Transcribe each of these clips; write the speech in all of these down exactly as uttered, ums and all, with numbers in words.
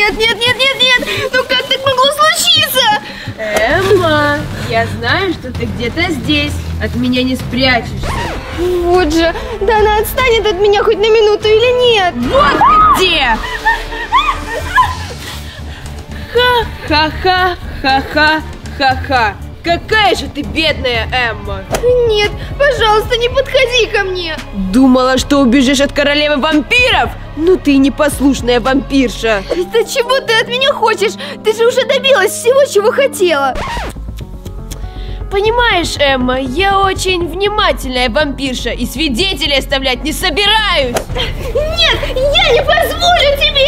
нет, нет, нет, нет, нет! Ну как так могло случиться? Эмма, я знаю, что ты где-то здесь. От меня не спрячешься. Вот же, да она отстанет от меня хоть на минуту или нет? Вот ты где! Ха-ха-ха-ха-ха-ха. Какая же ты бедная, Эмма! Нет, пожалуйста, не подходи ко мне! Думала, что убежишь от королевы вампиров? Ну ты непослушная вампирша! Да чего ты от меня хочешь? Ты же уже добилась всего, чего хотела! Понимаешь, Эмма, я очень внимательная вампирша и свидетелей оставлять не собираюсь! Нет, я не позволю тебе!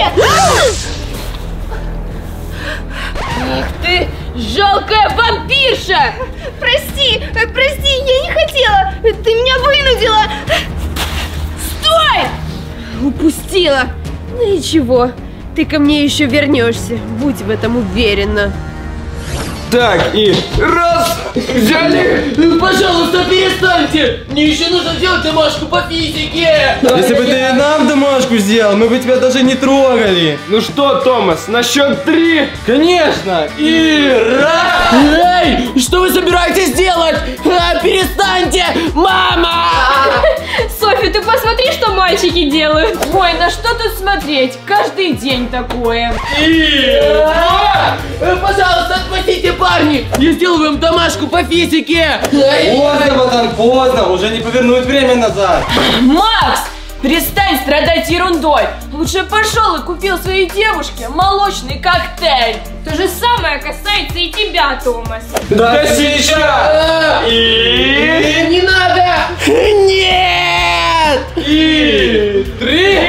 Ах ты, жалкая вампирша! Прости, прости, я не хотела! Ты меня вынудила! Стой! Упустила! Ну ничего, ты ко мне еще вернешься, будь в этом уверена. Так, и раз, взяли. Пожалуйста, перестаньте! Мне еще нужно сделать домашку по физике! Если бы ты нам домашку сделал, мы бы тебя даже не трогали. Ну что, Томас, на счет три? Конечно. И раз. Эй, что вы собираетесь делать? А, перестаньте! Мама! Софи, ты посмотри, что мальчики делают. Ой, на что тут смотреть? Каждый день такое. И два. Пожалуйста, отпустите, парни! Я сделаю вам домашку по физике! Поздно, ботан, поздно. Уже не повернуть время назад. Макс! Перестань страдать ерундой! Лучше пошел и купил своей девушке молочный коктейль! То же самое касается и тебя, Томас! Да сейчас! И... Не надо! Нет! И... Три!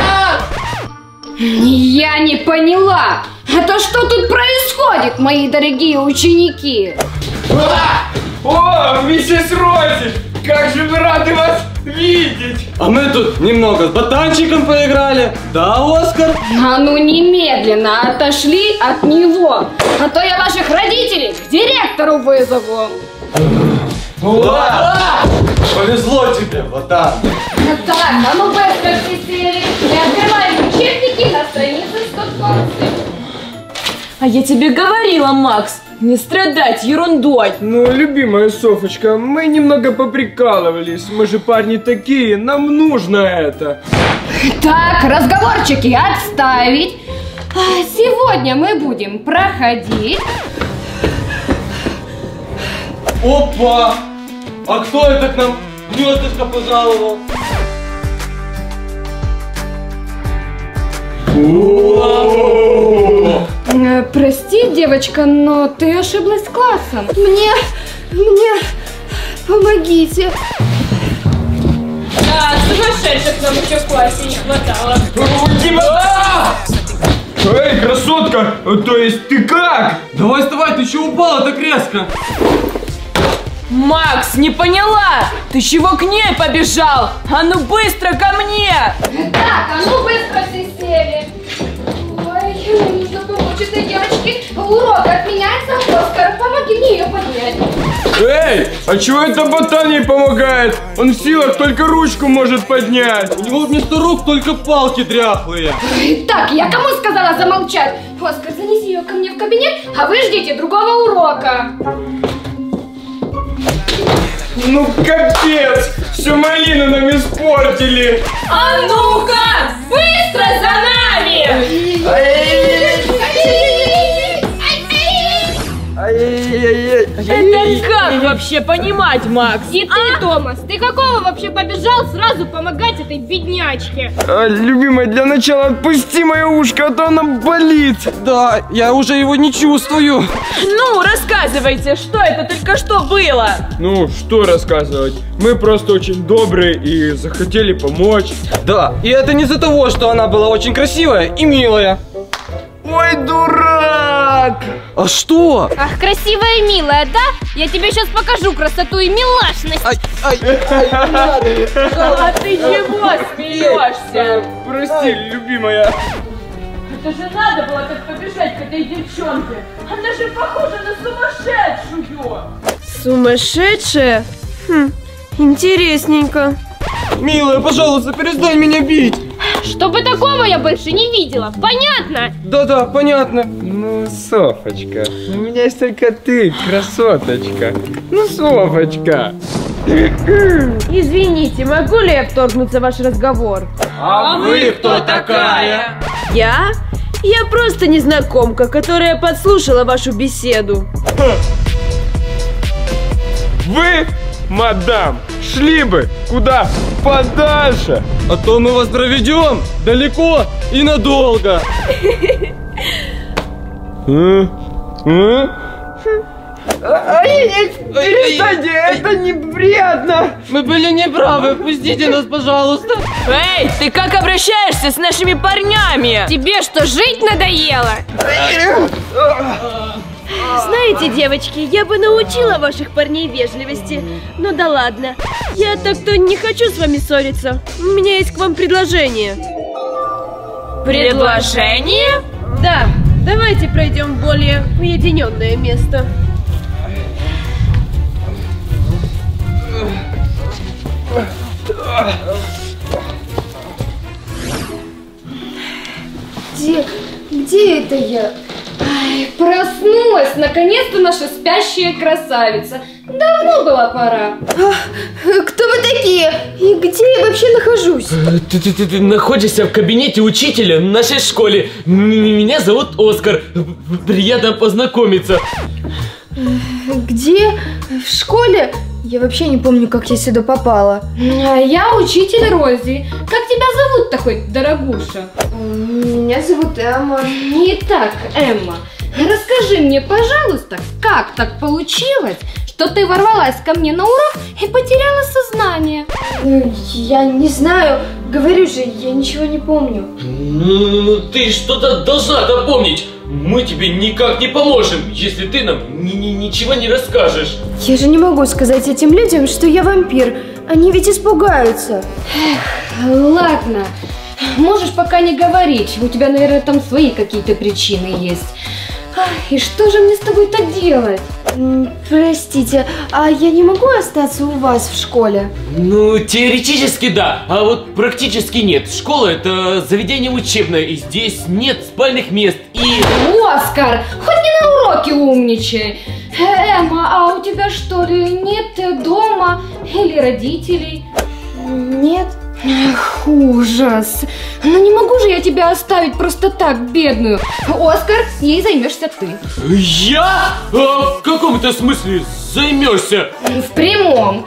Я не поняла! Это что тут происходит, мои дорогие ученики? О, миссис Рози! Как же мы рады вас видеть! А мы тут немного с ботанчиком поиграли. Да, Оскар? А ну немедленно отошли от него, а то я ваших родителей к директору вызову. Ладно. Повезло тебе, ботан. Так, а ну быстро все сели и открываем учебники на странице сто двадцать. А я тебе говорила, Макс, не страдать ерундой! Ну, любимая Софочка, мы немного поприкалывались. Мы же парни такие, нам нужно это. Так, разговорчики отставить. А сегодня мы будем проходить... Опа! А кто это к нам гнездышко пожаловал? Э, прости, девочка, но ты ошиблась классом. Мне... мне... помогите. Да, сумасшедших нам еще в классе не хватало. Эй, красотка, то есть ты как? Давай вставай, ты чего упала так резко? Макс, не поняла! Ты чего к ней побежал? А ну быстро ко мне! Так, а ну быстро все сели. Ой, мне нужно помочь этой девочке. Урок отменяется, Оскар, помоги мне ее поднять. Эй, а чего это ботан ей помогает? Он в силах только ручку может поднять. У него вместо рук только палки дряхлые. Так, я кому сказала замолчать? Оскар, занеси ее ко мне в кабинет, а вы ждите другого урока. Ну капец, всю малину нам испортили. А ну-ка, быстро за нами! Это как вообще понимать, Макс? И ты, Томас, ты какого вообще побежал сразу помогать этой беднячке? А, любимая, для начала отпусти мое ушко, а то оно болит. Да, я уже его не чувствую. Ну, рассказывайте, что это только что было? Ну, что рассказывать? Мы просто очень добрые и захотели помочь. Да, и это не из-за того, что она была очень красивая и милая. Ой, дурак! А что? Ах, красивая и милая, да? Я тебе сейчас покажу красоту и милашность. Ай, ай, ай, не надо. А ты чего смеешься? Прости, любимая. Это же надо было так побежать к этой девчонке. Она же похожа на сумасшедшую. Сумасшедшая? Хм, интересненько. Милая, пожалуйста, перестань меня бить. Чтобы такого я больше не видела. Понятно? Да-да, понятно. Ну, Софочка, у меня есть только ты, красоточка. Ну, Софочка. Извините, могу ли я вторгнуться в ваш разговор? А вы кто такая? Я? Я просто незнакомка, которая подслушала вашу беседу. Вы, мадам, шли бы куда подальше, А то мы вас проведем далеко и надолго. А? А? Перестаньте, это неприятно. Мы были неправы, пустите нас, пожалуйста. Эй, ты как обращаешься с нашими парнями? Тебе что, жить надоело? Знаете, девочки, я бы научила ваших парней вежливости. Ну да ладно. Я так-то не хочу с вами ссориться. У меня есть к вам предложение. Предложение? Да, давайте пройдем в более уединенное место. Где, где это я? Ай, проснулась, наконец-то наша спящая красавица. Давно была пора. Кто вы такие? И где я вообще нахожусь? Ты, ты, ты, ты находишься в кабинете учителя в нашей школе. М- Меня зовут Оскар. Приятно познакомиться. Где? В школе? Я вообще не помню, как я сюда попала. А я учитель Рози. Как тебя зовут такой, дорогуша? Меня зовут Эмма. Не так, Эмма. Расскажи мне, пожалуйста, как так получилось, что ты ворвалась ко мне на урок и потеряла сознание? Я не знаю. Говорю же, я ничего не помню. Ну, ты что-то должна-то помнить. Мы тебе никак не поможем, если ты нам ни- ни- ничего не расскажешь. Я же не могу сказать этим людям, что я вампир. Они ведь испугаются. Эх, ладно. Можешь пока не говорить. У тебя, наверное, там свои какие-то причины есть. Ах, и что же мне с тобой-то делать? М, Простите, а я не могу остаться у вас в школе? Ну, теоретически да, а вот практически нет. Школа — это заведение учебное, и здесь нет спальных мест. И... Оскар, хоть не на уроке умничай. Э, Эмма, а у тебя что ли нет э, дома или родителей? Нет. Эх, ужас. Ну не могу же я тебя оставить просто так, бедную. Оскар, ей займешься ты. Я? А в каком это смысле займешься? В прямом.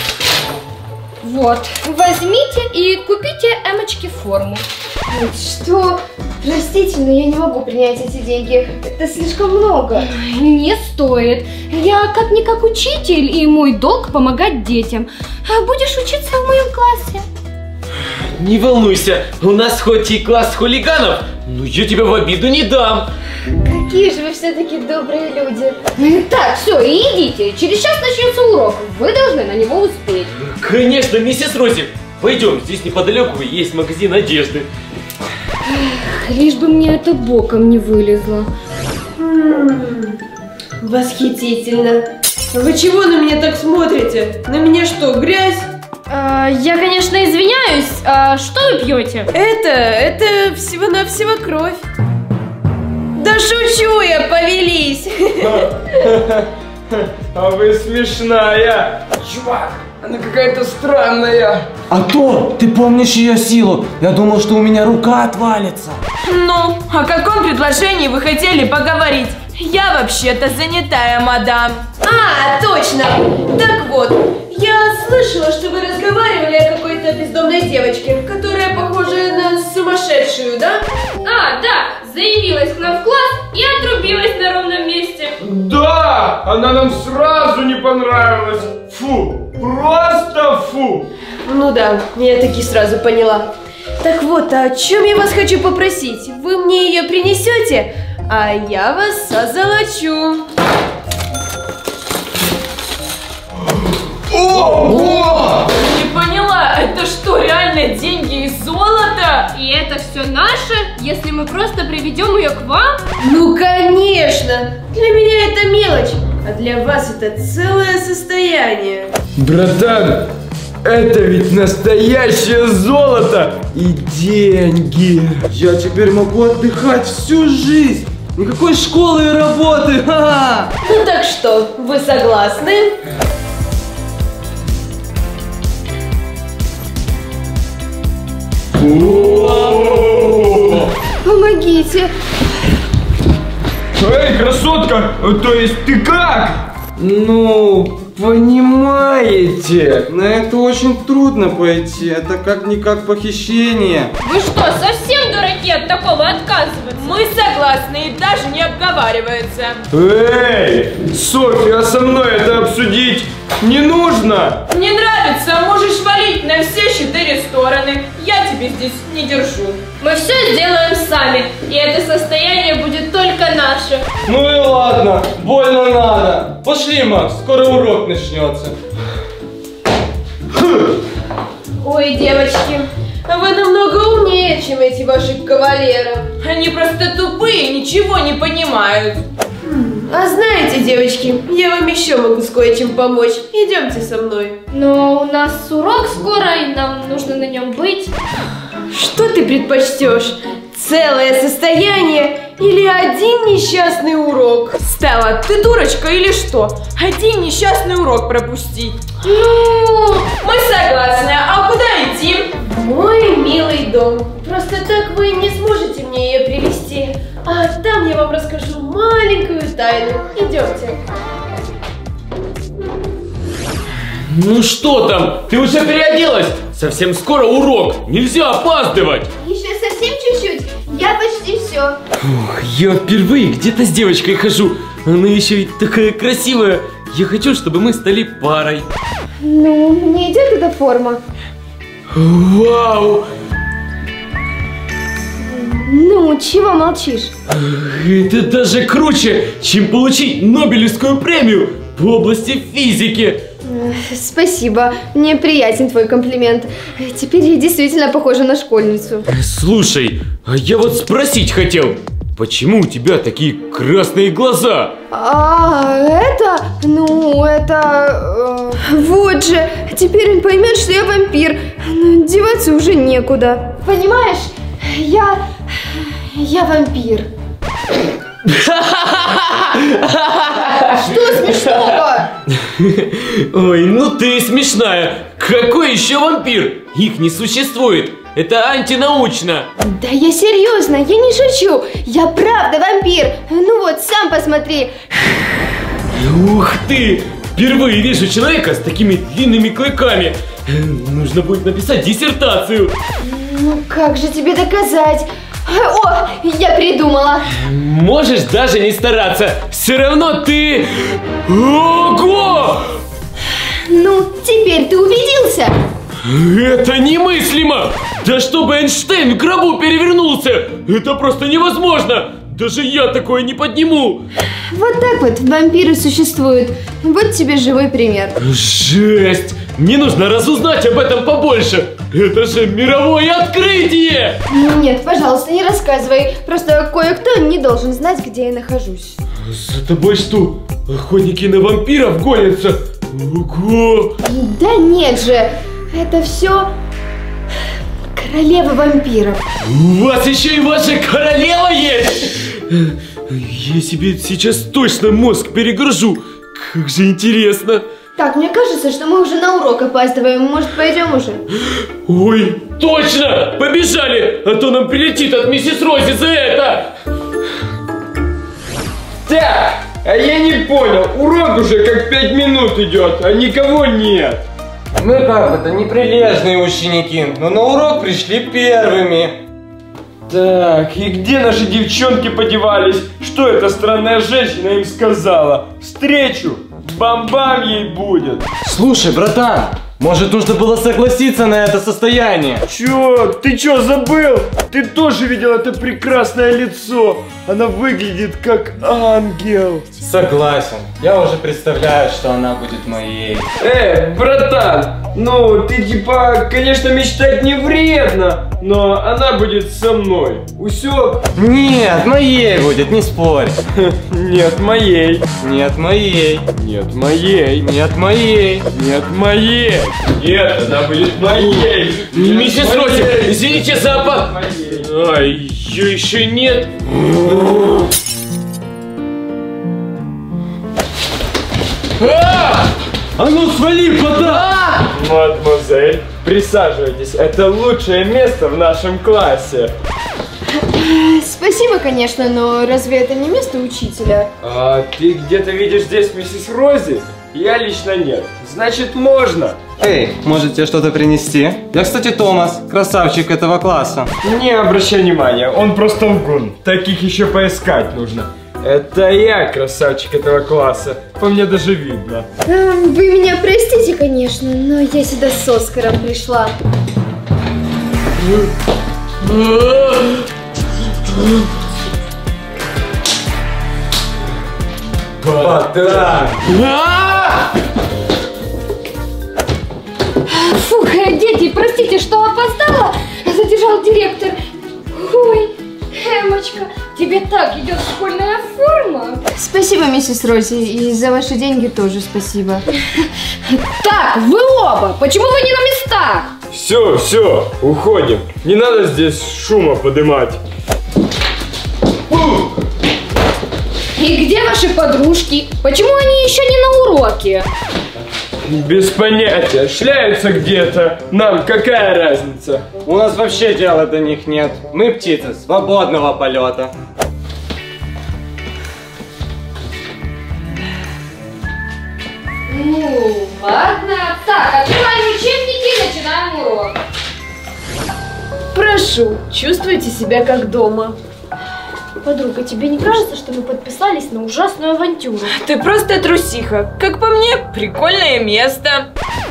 Вот, возьмите и купите Эммочке форму. Что? Простите, но я не могу принять эти деньги. Это слишком много. Не стоит. Я как-никак учитель, и мой долг помогать детям. А будешь учиться в моем классе. Не волнуйся, у нас хоть и класс хулиганов, но я тебя в обиду не дам. Какие же вы все-таки добрые люди. Так, все, идите. Через час начнется урок. Вы должны на него успеть. Конечно, миссис Рози. Пойдем, здесь неподалеку есть магазин одежды. Лишь бы мне это боком не вылезло. Восхитительно. Вы чего на меня так смотрите? На меня что, грязь? А, я, конечно, извиняюсь. А что вы пьете? Это, это всего-навсего кровь. Да шучу я, повелись. А вы смешная. Чувак, она какая-то странная. А то, ты помнишь ее силу? Я думал, что у меня рука отвалится. Ну, о каком предложении вы хотели поговорить? Я вообще-то занятая, мадам. А, точно. Так вот, я слышала, что вы разговаривали о какой-то бездомной девочке, которая похожа на сумасшедшую, да? А, да, заявилась к нам в класс и отрубилась на ровном месте. Да, она нам сразу не понравилась. Фу, просто фу. Ну да, я таки сразу поняла. Так вот, о чем я вас хочу попросить? Вы мне ее принесете, а я вас озолочу. Ого! Не поняла, это что, реально деньги и золото? И это все наше, если мы просто приведем ее к вам? Ну конечно! Для меня это мелочь, а для вас это целое состояние. Братан, Это ведь настоящее золото и деньги. Я теперь могу отдыхать всю жизнь. Никакой школы и работы. Ха-ха. Ну так что, вы согласны? Помогите. Эй, красотка, то есть ты как? Ну, понимаете, на это очень трудно пойти. Это как-никак похищение. Вы что, совсем дураки от такого отказываться? Мы согласны и даже не обговаривается. Эй, Софья, со мной это обсудить не нужно. Не нравится, можешь валить на все четыре стороны. Я тебе здесь не держу. Мы все сделаем сами, и это состояние будет только наше. Ну и ладно, больно надо. Пошли, Макс, скоро урок начнется. Ой, девочки, вы намного умнее, чем эти ваши кавалеры. Они просто тупые и ничего не понимают. А знаете, девочки, я вам еще могу с кое-чем помочь. Идемте со мной. Но у нас урок скоро, и нам нужно на нем быть. Что ты предпочтешь? Целое состояние или один несчастный урок? Стелла, ты дурочка или что? Один несчастный урок пропустить. Ну, мы согласны. А куда идти? Мой милый дом. Просто так вы не сможете мне ее привести. А там я вам расскажу маленькую тайну. Идемте. Ну что там? Ты уже переоделась? Совсем скоро урок. Нельзя опаздывать. Еще совсем чуть-чуть. Я почти все. Ух, я впервые где-то с девочкой хожу. Она еще и такая красивая. Я хочу, чтобы мы стали парой. Ну, мне идет эта форма. Вау! Ну, чего молчишь? Это даже круче, чем получить Нобелевскую премию в области физики. Спасибо, мне приятен твой комплимент. Теперь я действительно похожа на школьницу. Слушай, а я вот спросить хотел, почему у тебя такие красные глаза? А, это, ну, это, э, вот же, теперь он поймет, что я вампир, но деваться уже некуда. Понимаешь, я, я вампир. Что смешного? Ой, ну ты смешная. Какой еще вампир? Их не существует. Это антинаучно. Да я серьезно, я не шучу. Я правда вампир. Ну вот, сам посмотри. Ух ты! Впервые вижу человека с такими длинными клыками. Нужно будет написать диссертацию. Ну как же тебе доказать? О, я придумала. Можешь даже не стараться. Все равно ты... Ого! Ну, теперь ты убедился? Это немыслимо! Да чтобы Эйнштейн в гробу перевернулся! Это просто невозможно! Даже я такое не подниму! Вот так вот вампиры существуют. Вот тебе живой пример. Жесть! Мне нужно разузнать об этом побольше! Это же мировое открытие! Нет, пожалуйста, не рассказывай. Просто кое-кто не должен знать, где я нахожусь. За тобой что, охотники на вампиров гонятся? Ого! Да нет же, это все королева вампиров. У вас еще и ваша королева есть? Я себе сейчас точно мозг перегружу. Как же интересно. Так, мне кажется, что мы уже на урок опаздываем. Может, пойдем уже? Ой, точно! Побежали! А то нам прилетит от миссис Рози за это! Так, а я не понял, урок уже как пять минут идет, а никого нет. Мы как это неприлежные ученики, но на урок пришли первыми. Так, и где наши девчонки подевались? Что эта странная женщина им сказала? Встречу! Бам-бам ей будет! Слушай, братан, может нужно было согласиться на это состояние? Чё? Ты чё, забыл? Ты тоже видел это прекрасное лицо? Она выглядит как ангел. Согласен, я уже представляю, что она будет моей. Э, братан, ну ты типа, конечно, мечтать не вредно, но она будет со мной. Усёк? Нет, моей будет, не спорь. Нет, моей. Нет, моей. Нет, моей. Нет, моей. Нет, моей. Нет, она будет моей. Миссис Рози, извините за опа... А, ее еще нет. А! А ну свали, пода! Мадемуазель, присаживайтесь. Это лучшее место в нашем классе. Спасибо, конечно, но разве это не место учителя? А ты где-то видишь здесь миссис Рози? Я лично нет. Значит, можно. Эй, можете что-то принести? Я, кстати, Томас, красавчик этого класса. Не обращай внимания, он просто лгун. Таких еще поискать нужно. Это я красавчик этого класса. По мне даже видно. Эм, Вы меня простите, конечно, но я сюда с Оскаром пришла. Пода! Фух, дети, простите, что опоздала, задержал директор. Ой, Эмочка, тебе так идет школьная форма. Спасибо, миссис Рози, и за ваши деньги тоже спасибо. Так, вы оба, почему вы не на местах? Все, все, уходим. Не надо здесь шума поднимать. И где ваши подружки? Почему они еще не на уроке? Без понятия, шляются где-то. Нам какая разница? У нас вообще дела до них нет. Мы птицы свободного полета. Ну, ладно. Так, открываем учебники и начинаем урок. Прошу, чувствуйте себя как дома. Подруга, тебе не кажется, что мы подписались на ужасную авантюру? Ты просто трусиха. Как по мне, прикольное место.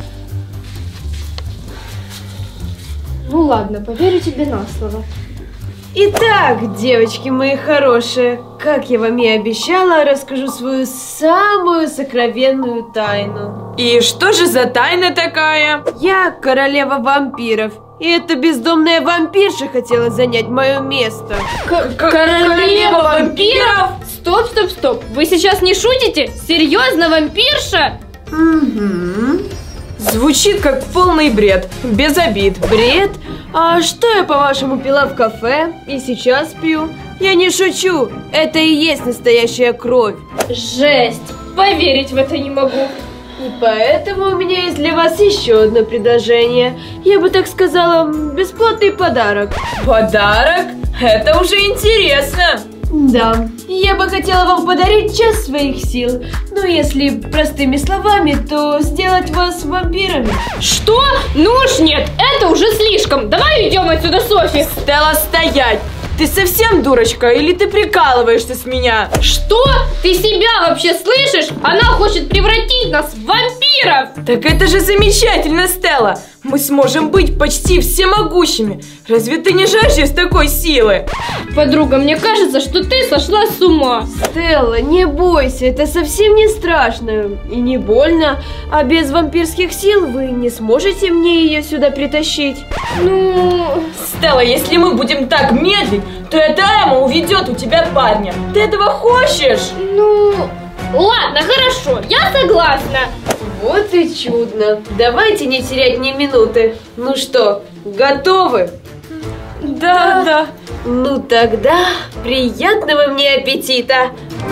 Ну ладно, поверю тебе на слово. Итак, девочки мои хорошие, как я вам и обещала, расскажу свою самую сокровенную тайну. И что же за тайна такая? Я королева вампиров. И эта бездомная вампирша хотела занять мое место. Королева вампиров? Стоп, стоп, стоп. Вы сейчас не шутите? Серьезно, вампирша? Угу. Звучит как полный бред. Без обид. Бред? А что я, по-вашему, пила в кафе? И сейчас пью? Я не шучу. Это и есть настоящая кровь. Жесть. Поверить в это не могу. И поэтому у меня есть для вас еще одно предложение. Я бы так сказала, бесплатный подарок. Подарок? Это уже интересно. Да, я бы хотела вам подарить час своих сил. Но если простыми словами, то сделать вас вампирами. Что? Ну уж нет, это уже слишком. Давай уйдем отсюда, Софи. Стала стоять. Ты совсем дурочка или ты прикалываешься с меня? Что? Ты себя вообще слышишь? Она хочет превратить нас в вампиров. Так это же замечательно, Стелла. Мы сможем быть почти всемогущими. Разве ты не жаждешь такой силы? Подруга, мне кажется, что ты сошла с ума. Стелла, не бойся, это совсем не страшно и не больно. А без вампирских сил вы не сможете мне ее сюда притащить. Ну... Стелла, если мы будем так медлить, то эта Эмма уведет у тебя парня. Ты этого хочешь? Ну... Ладно, хорошо, я согласна. Вот и чудно. Давайте не терять ни минуты. Ну что, готовы? Да, да. Ну тогда приятного мне аппетита.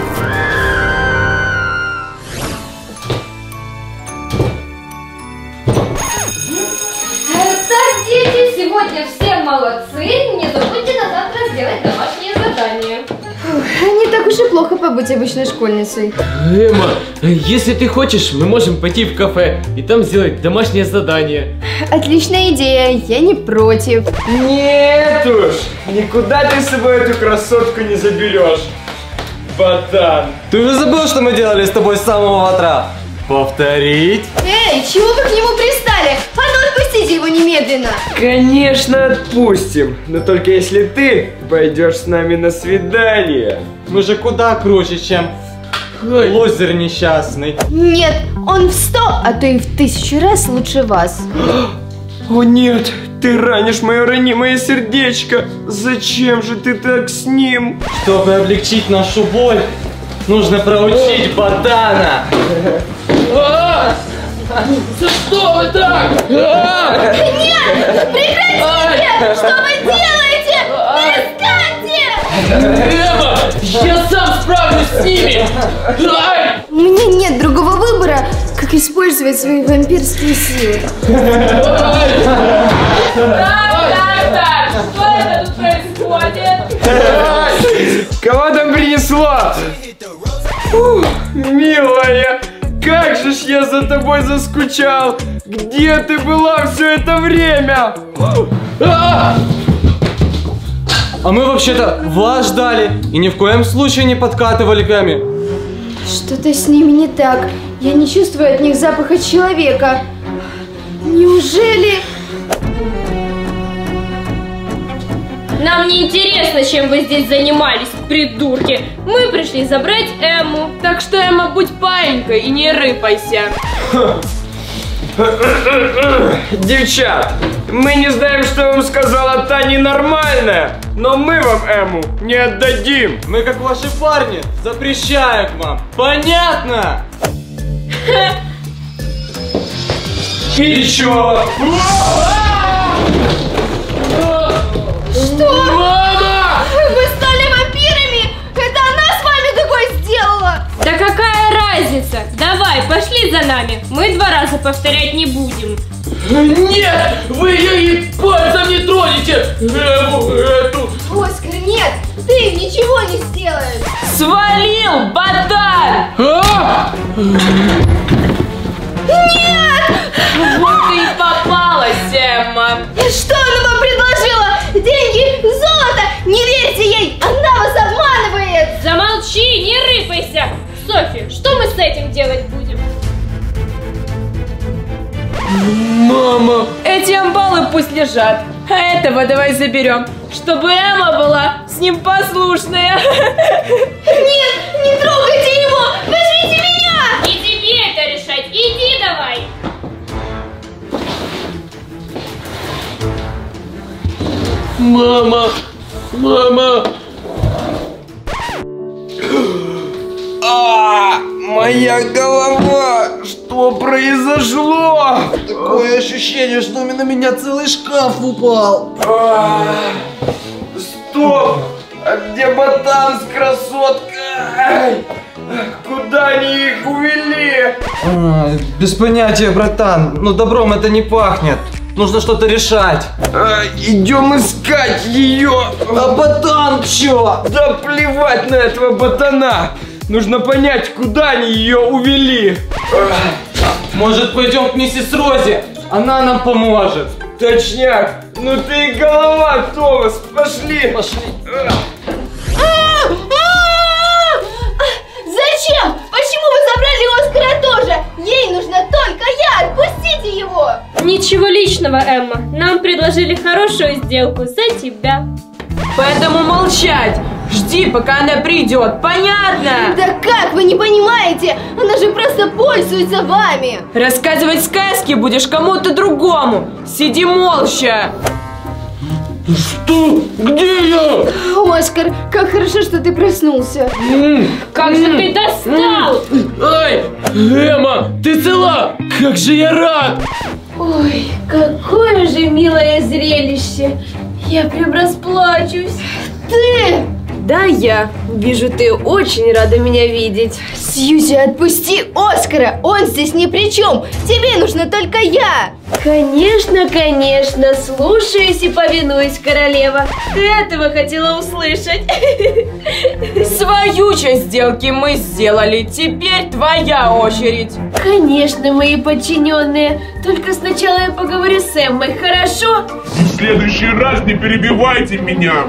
Так, дети, сегодня все молодцы. Не забудьте на завтра сделать домашнее задание. Не так уж и плохо побыть обычной школьницей. Эмма, если ты хочешь, мы можем пойти в кафе и там сделать домашнее задание. Отличная идея, я не против. Нет уж, никуда ты с собой эту красотку не заберешь. Ботан. Ты уже забыл, что мы делали с тобой с самого утра? Повторить? Эй, чего вы к нему пристали? А ну отпустите его немедленно. Конечно, отпустим. Но только если ты пойдешь с нами на свидание. Мы же куда круче, чем лузер несчастный. Нет, он в сто, а то и в тысячу раз лучше вас. О нет, ты ранишь мое ранимое сердечко. Зачем же ты так с ним? Чтобы облегчить нашу боль, нужно проучить ботана. За что вы так? А! Нет! Прекратите! Что вы делаете? Перестаньте! Эма, я сам справлюсь с ними! Ай! У меня нет другого выбора, как использовать свои вампирские силы. Так, так, так, что это тут происходит? Кого там принесло? Ух, милая, как же ж я за тобой заскучал! Где ты была все это время? А мы вообще-то вас ждали и ни в коем случае не подкатывали к Эме. Что-то с ними не так. Я не чувствую от них запаха человека. Неужели... Нам не интересно, чем вы здесь занимались, придурки. Мы пришли забрать Эмму. Так что, Эмма, будь паинькой и не рыпайся. Девчат, мы не знаем, что вам сказала та ненормальная, но мы вам Эму не отдадим. Мы, как ваши парни, запрещаем вам. Понятно? И чё? Что? Мама! Вы стали вампирами? Это она с вами такое сделала? Да какая разница? Давай, пошли за нами. Мы два раза повторять не будем. Нет! Вы ее и пальцем не тронете! Эму эту! Оскар, нет! Ты ничего не сделаешь! Свалил, ботан! А! Вот ты и попалась, Эмма. Что она вам предложила? Деньги? Золото? Не верьте ей! Она вас обманывает! Замолчи, не рыпайся. Софи, что мы с этим делать будем? Мама! Эти амбалы пусть лежат, а этого давай заберем, чтобы Эмма была с ним послушная. Нет, не трогайте его! Возьмите меня! Не тебе это решать, иди давай. Мама! Мама! А, моя голова! Что произошло? Такое ощущение, что на меня целый шкаф упал. А, стоп! А где ботан с красоткой? Куда они их увели? А, без понятия, братан. Ну добром это не пахнет. Нужно что-то решать. А, идем искать ее. А ботан чё? Да плевать на этого ботана. Нужно понять, куда они ее увели. Может, пойдем к миссис Рози? Она нам поможет. Точняк. Ну ты и голова, Томас. Пошли. Пошли. Зачем? Почему вы забрали Оскара тоже? Ей нужна только я! Отпустите его! Ничего личного, Эмма. Нам предложили хорошую сделку за тебя. Поэтому молчать. Жди, пока она придет. Понятно? Да как вы не понимаете? Она же просто пользуется вами! Рассказывать сказки будешь кому-то другому. Сиди молча. Что? Где я? Оскар, как хорошо, что ты проснулся. Как же ты достал! Ай! Эмма, ты цела? Как же я рад! Ой, какое же милое зрелище! Я прям расплачусь. Ты! Да, я. Вижу, ты очень рада меня видеть. Сьюзи, отпусти Оскара! Он здесь ни при чем! Тебе нужна только я! Конечно, конечно, слушаюсь и повинуюсь, королева. Ты этого хотела услышать. Свою часть сделки мы сделали. Теперь твоя очередь. Конечно, мои подчиненные. Только сначала я поговорю с Эммой, хорошо? В следующий раз не перебивайте меня.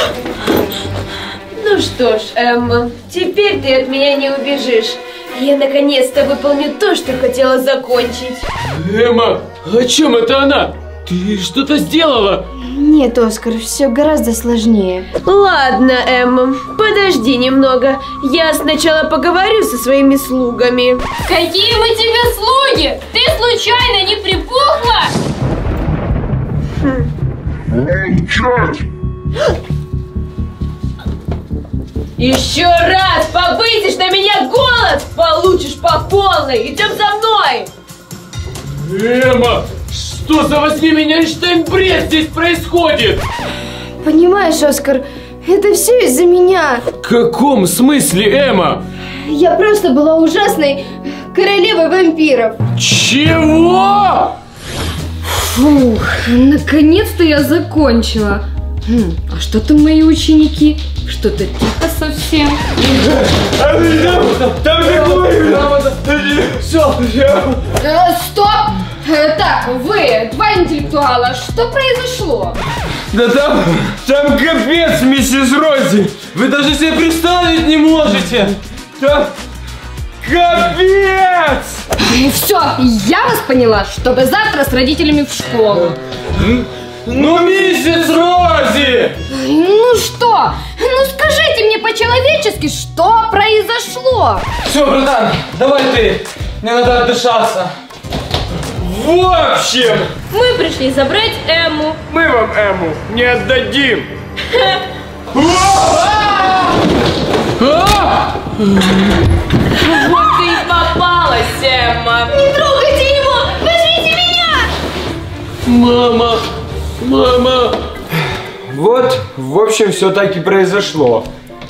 Ну что ж, Эмма, теперь ты от меня не убежишь. Я наконец-то выполню то, что хотела закончить. Эмма, о чем это она? Ты что-то сделала? Нет, Оскар, все гораздо сложнее. Ладно, Эмма, подожди немного. Я сначала поговорю со своими слугами. Какие мы тебе слуги? Ты случайно не припухла? Молчать! Еще раз повысишь на меня голос, получишь по полной. Идем за мной. Эмма, что за возьми меня, Эйнштейн, бред здесь происходит? Понимаешь, Оскар, это все из-за меня. В каком смысле, Эмма? Я просто была ужасной королевой вампиров. Чего? Фух, наконец-то я закончила. Хм, а что там мои ученики? Что-то тихо совсем. Там же говорю. Все, Э, стоп! Э, так, вы, два интеллектуала, что произошло? Да там, там капец, миссис Рози. Вы даже себе представить не можете. Там капец. Все, я вас поняла, чтобы завтра с родителями в школу. Ну, миссис Рози! Ну что? Ну скажите мне по-человечески, что произошло? Все, братан, давай ты. Мне надо отдышаться. В общем, Мы пришли забрать Эмму. мы вам Эму не отдадим. Вот ты и попалась, Эмма. Не трогайте его! Возьмите меня! мама, мама. Вот, в общем, все так и произошло.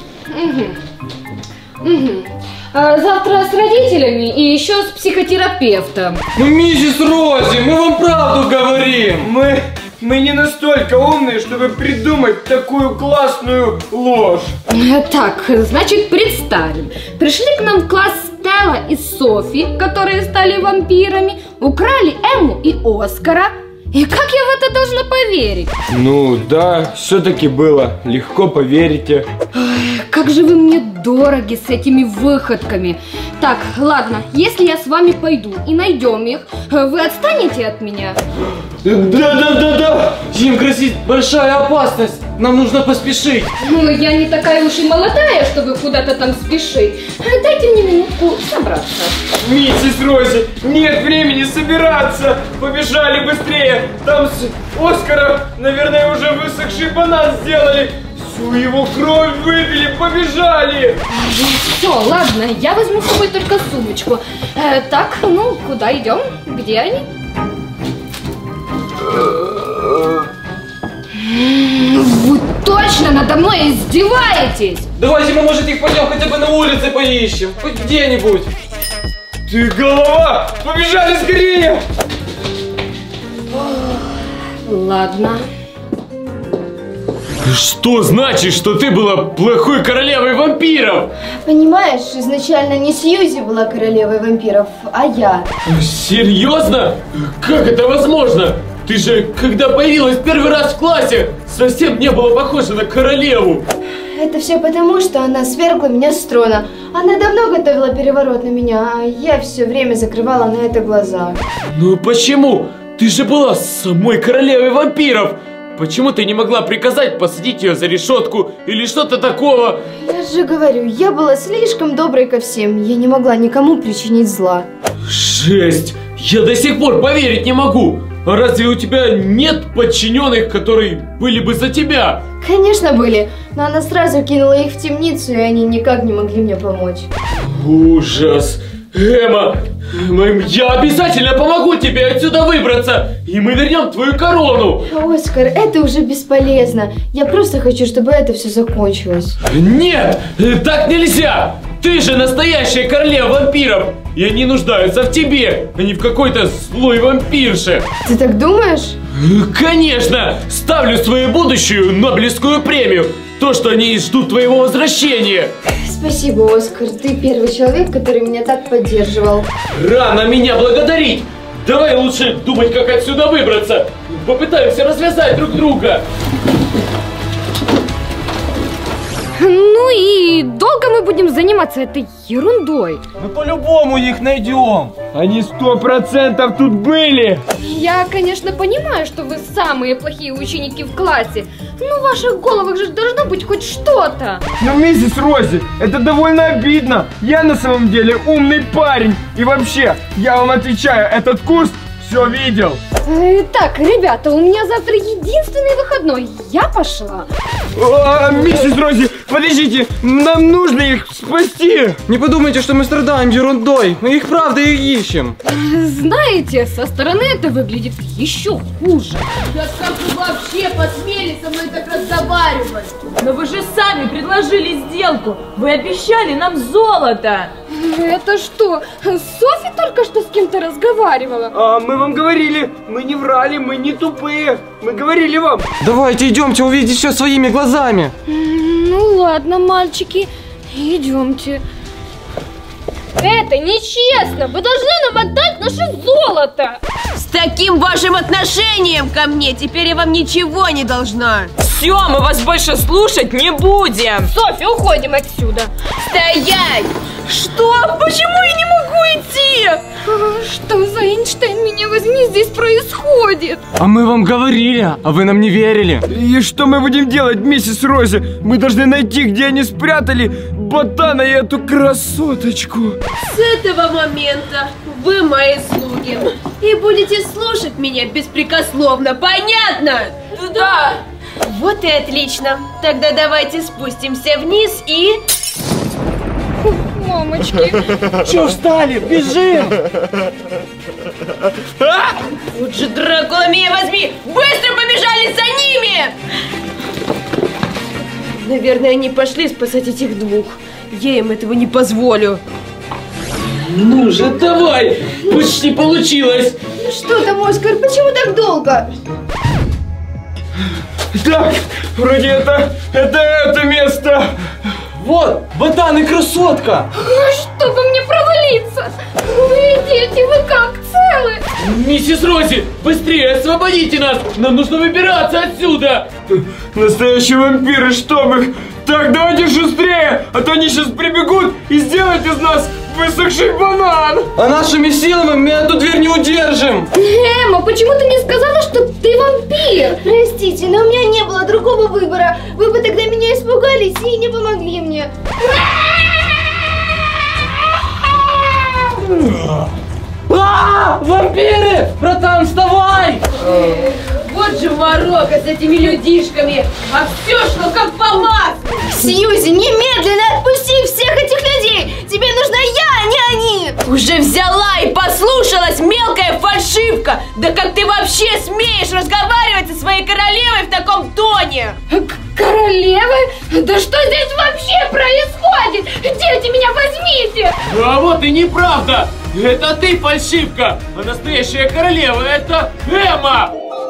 А, завтра с родителями и еще с психотерапевтом. Ну, миссис Рози, мы вам правду говорим. Мы, мы не настолько умные, чтобы придумать такую классную ложь. Э, Так, значит, представим. Пришли к нам в класс Стелла и Софи, которые стали вампирами, украли Эмму и Оскара. И как я в это должна поверить? Ну да, все-таки было. Легко поверите. Как же вы мне дороги с этими выходками. Так, ладно, если я с вами пойду и найдем их, вы отстанете от меня? Да-да-да-да! Им грозит большая опасность. Нам нужно поспешить. Ну, я не такая уж и молодая, чтобы куда-то там спешить. Дайте мне минутку собраться. Миссис Рози, нет времени собираться. Побежали быстрее. Там с Оскара, наверное, уже высохший банан сделали. Всю его кровь выпили, побежали. Все, ладно, я возьму с собой только сумочку. Э, так, ну, куда идем? Где они? Вы точно надо мной издеваетесь? Давайте мы, может, их пойдем хотя бы на улице поищем. Хоть где-нибудь. Ты голова! Побежали скорее! Ладно. Что значит, что ты была плохой королевой вампиров? Понимаешь, изначально не Сьюзи была королевой вампиров, а я. Серьезно? Как это возможно? Ты же, когда появилась первый раз в классе, совсем не была похожа на королеву. Это все потому, что она свергла меня с трона. Она давно готовила переворот на меня, а я все время закрывала на это глаза. Ну почему? Ты же была самой королевой вампиров. Почему ты не могла приказать посадить ее за решетку или что-то такого? Я же говорю, я была слишком доброй ко всем. Я не могла никому причинить зла. Жесть! Я до сих пор поверить не могу. А разве у тебя нет подчиненных, которые были бы за тебя? Конечно, были, но она сразу кинула их в темницу, и они никак не могли мне помочь. Ужас! Эмма, я обязательно помогу тебе отсюда выбраться, и мы вернем твою корону. Оскар, это уже бесполезно. Я просто хочу, чтобы это все закончилось. Нет, так нельзя. Ты же настоящая королева вампиров, и они нуждаются в тебе, а не в какой-то злой вампирше. Ты так думаешь? Конечно, ставлю свою будущую Нобелевскую премию. То, что они ждут твоего возвращения. Спасибо, Оскар. Ты первый человек, который меня так поддерживал. Рано меня благодарить. Давай лучше думать, как отсюда выбраться. Попытаемся развязать друг друга. Ну и долго мы будем заниматься этой ерундой? Мы по-любому их найдем. Они сто процентов тут были. Я, конечно, понимаю, что вы самые плохие ученики в классе, но в ваших головах же должно быть хоть что-то. Ну, миссис Рози, это довольно обидно. Я на самом деле умный парень. И вообще, я вам отвечаю, этот курс все видел. Э, так, ребята, у меня завтра единственный выходной. Я пошла. А, миссис Рози, подождите, нам нужно их спасти. Не подумайте, что мы страдаем ерундой. Мы их правда их ищем. Знаете, со стороны это выглядит еще хуже. Да как вы вообще посмели со мной так разговаривать? Но вы же сами предложили сделку. Вы обещали нам золото. Это что, Софи только что с кем-то разговаривала? А мы вам говорили, мы не врали, мы не тупые. Мы говорили вам. Давайте идемте увидеть все своими глазами. Ну ладно, мальчики, идемте. Это нечестно! Вы должны нам отдать наше золото! С таким вашим отношением ко мне теперь я вам ничего не должна. Все, мы вас больше слушать не будем. Софи, уходим отсюда! Стоять! Что? Почему я не могу идти? А, что за Эйнштейн, меня возьми, здесь происходит? А мы вам говорили, а вы нам не верили. И что мы будем делать, миссис Рози? Мы должны найти, где они спрятали ботана и эту красоточку. С этого момента вы мои слуги и будете слушать меня беспрекословно, понятно? Да. Вот и отлично. Тогда давайте спустимся вниз и... Мамочки. Че встали? Бежим! Вот же, Дракула, меня возьми! Быстро побежали за ними! Наверное, они пошли спасать этих двух. Я им этого не позволю. Ну же, давай! Почти получилось! Что там, Оскар, почему так долго? Так, вроде это, это это место. Вот, ботан и красотка. Чтобы мне провалиться! Ой, дети, вы как, целы? Миссис Рози, быстрее освободите нас! Нам нужно выбираться отсюда! Настоящие вампиры, чтоб их. Так, давайте шустрее, а то они сейчас прибегут и сделают из нас высохший банан. А нашими силами мы эту дверь не удержим. Эмма, почему ты не сказала, что ты вампир? Простите, но у меня не было другого выбора. Вы бы тогда меня испугались и не помогли мне. А, вампиры! Братан, вставай! Вот же морока с этими людишками, а все шло как по маслу. Сьюзи, немедленно отпусти всех этих людей! Тебе нужна я, а не они! Уже взяла и послушалась, мелкая фальшивка! Да как ты вообще смеешь разговаривать со своей королевой в таком тоне? Королевы? Да что здесь вообще происходит? Дети, меня возьмите! А вот и неправда! Это ты фальшивка, а настоящая королева это Эмма!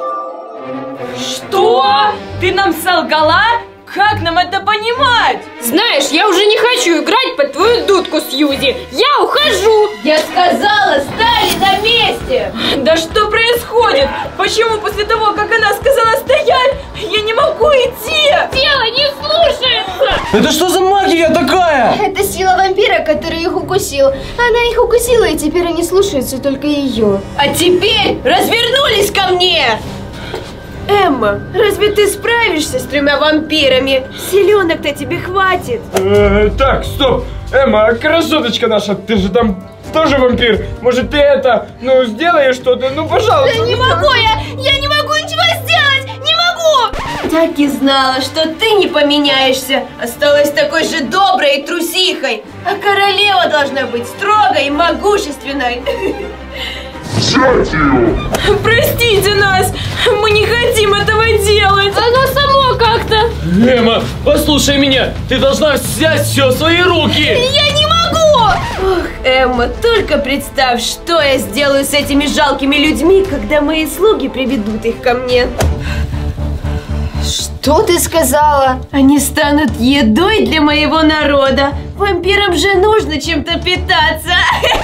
Что? Ты нам солгала? Как нам это понимать? Знаешь, я уже не хочу играть под твою дудку, Сьюзи. Я ухожу. Я сказала, стали на месте! Да что происходит? Почему после того, как она сказала стоять, я не могу идти? Тело не слушается. Это что за магия такая? Это сила вампира, который их укусил. Она их укусила, и теперь они слушаются только ее. А теперь развернулись ко мне! Эмма, разве ты справишься с тремя вампирами? Силенок-то тебе хватит. Э, так, стоп. Эмма, а красоточка наша, ты же там тоже вампир. Может, ты это, ну, сделаешь что-то? Ну, пожалуйста. Да не могу я! Я не могу ничего сделать! Не могу! Так и знала, что ты не поменяешься. Осталась такой же доброй и трусихой. А королева должна быть строгой и могущественной. Взять ее! Простите нас, мы не хотим этого делать. Оно само как-то. Эмма, послушай меня, ты должна взять все в свои руки! Я не могу! Ох, Эмма, только представь, что я сделаю с этими жалкими людьми, когда мои слуги приведут их ко мне. Что ты сказала? Они станут едой для моего народа. Вампирам же нужно чем-то питаться.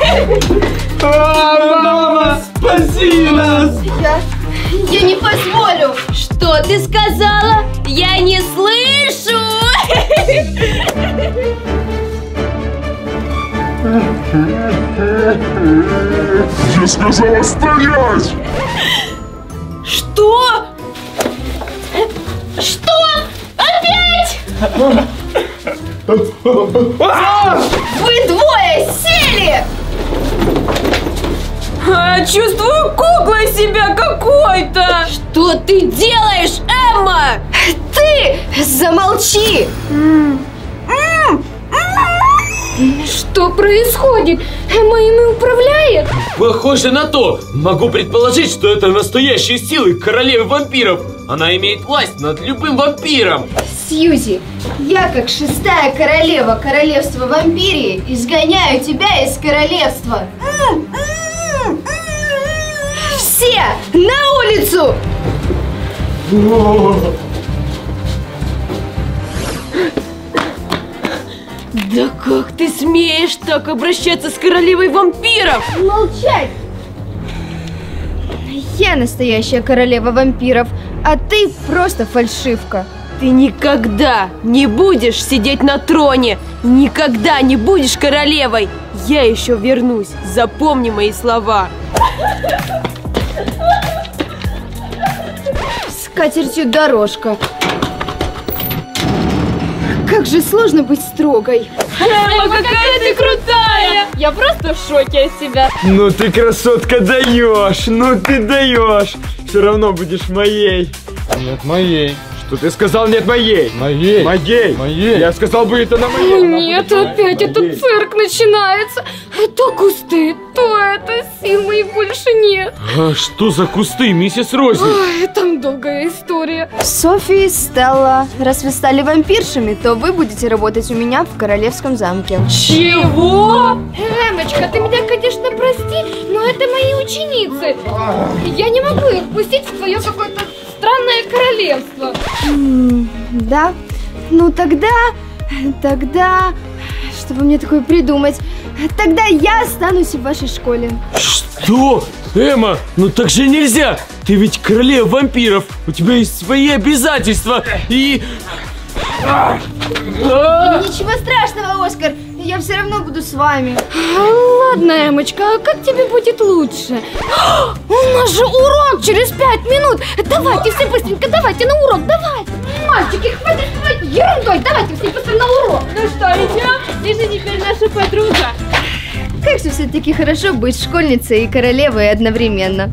А, мама, спаси нас! Я... Я не позволю! Что ты сказала? Я не слышу! Я сказала стоять! Что? Что? Опять? Вы двое сели! А, чувствую куклой себя какой-то. Что ты делаешь, Эмма? Ты замолчи! Что происходит? Эмма ими управляет? Похоже на то. Могу предположить, что это настоящие силы королевы вампиров. Она имеет власть над любым вампиром. Сьюзи, я как шестая королева королевства вампирии изгоняю тебя из королевства. Все на улицу! Да как ты смеешь так обращаться с королевой вампиров? Молчать! Я настоящая королева вампиров, а ты просто фальшивка. Ты никогда не будешь сидеть на троне, никогда не будешь королевой. Я еще вернусь, запомни мои слова. С катертью дорожка. Как же сложно быть строгой. Эмма, какая ты крутая! Я просто в шоке от себя. Ну ты, красотка, даешь, ну ты даешь. Все равно будешь моей. Нет, моей. Что ты сказал, нет моей? Моей. Моей. Моей. Я сказал, будет она моей. Нет, опять этот цирк начинается. То кусты, то это, сил моих больше нет. А что за кусты, миссис Рози? Ой, там долгая история. Софи и Стелла, раз вы стали вампиршами, то вы будете работать у меня в королевском замке. Чего? Эмочка, ты меня, конечно, прости, но это мои ученицы. Я не могу их пустить в свое какое-то странное королевство. М, Да? Ну тогда, тогда, что бы мне такое придумать? Тогда я останусь в вашей школе. Что? Эмма, ну так же нельзя. Ты ведь королева вампиров. У тебя есть свои обязательства. И... Ничего страшного, Оскар, я все равно буду с вами. Ладно, Эмочка, а как тебе будет лучше? У нас же урок через пять минут. Давайте все быстренько, давайте на урок, давайте. Мальчики, хватит хватит ерундой, давайте все быстро на урок. Ну что, идем? Ты же теперь наша подруга. Как же все-таки хорошо быть школьницей и королевой одновременно.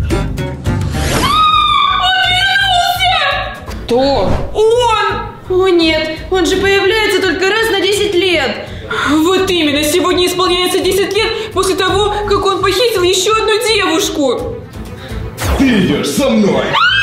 Кто? Он! О нет, он же появляется только раз на десять лет. Вот именно, сегодня исполняется десять лет после того, как он похитил еще одну девушку. Ты идешь со мной.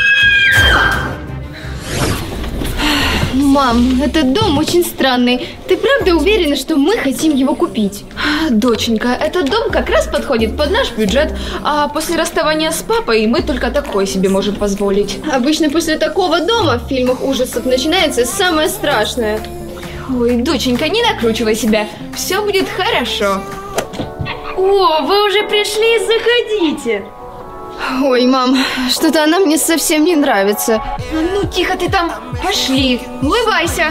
Мам, этот дом очень странный. Ты правда уверена, что мы хотим его купить? Доченька, этот дом как раз подходит под наш бюджет, а после расставания с папой мы только такое себе можем позволить. Обычно после такого дома в фильмах ужасов начинается самое страшное. Ой, доченька, не накручивай себя, все будет хорошо. О, вы уже пришли, заходите. Ой, мам, что-то она мне совсем не нравится. Ну, тихо ты там, пошли, улыбайся.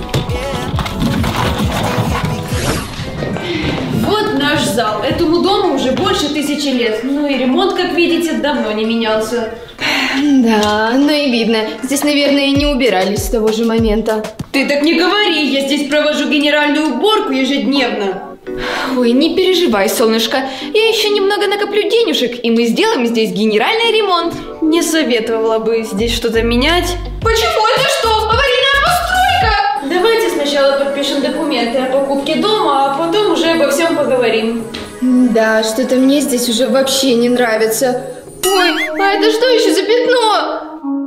Вот наш зал. Этому дому уже больше тысячи лет. Ну и ремонт, как видите, давно не менялся. Да, ну и видно. Здесь, наверное, не убирались с того же момента. Ты так не говори, я здесь провожу генеральную уборку ежедневно. Ой, не переживай, солнышко, я еще немного накоплю денежек, и мы сделаем здесь генеральный ремонт. Не советовала бы здесь что-то менять. Почему? Это что, аварийная постройка? Давайте сначала подпишем документы о покупке дома, а потом уже обо всем поговорим. Да, что-то мне здесь уже вообще не нравится. Ой, а это что еще за пятно?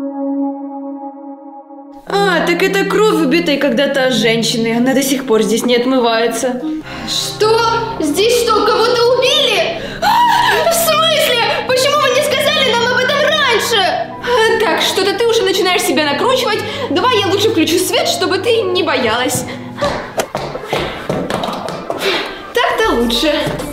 А, так это кровь, убитой когда-то от женщины. Она до сих пор здесь не отмывается. Что? Здесь что, кого-то убили? А, в смысле? Почему вы не сказали нам об этом раньше? А, так, что-то ты уже начинаешь себя накручивать. Давай я лучше включу свет, чтобы ты не боялась. Так-то лучше.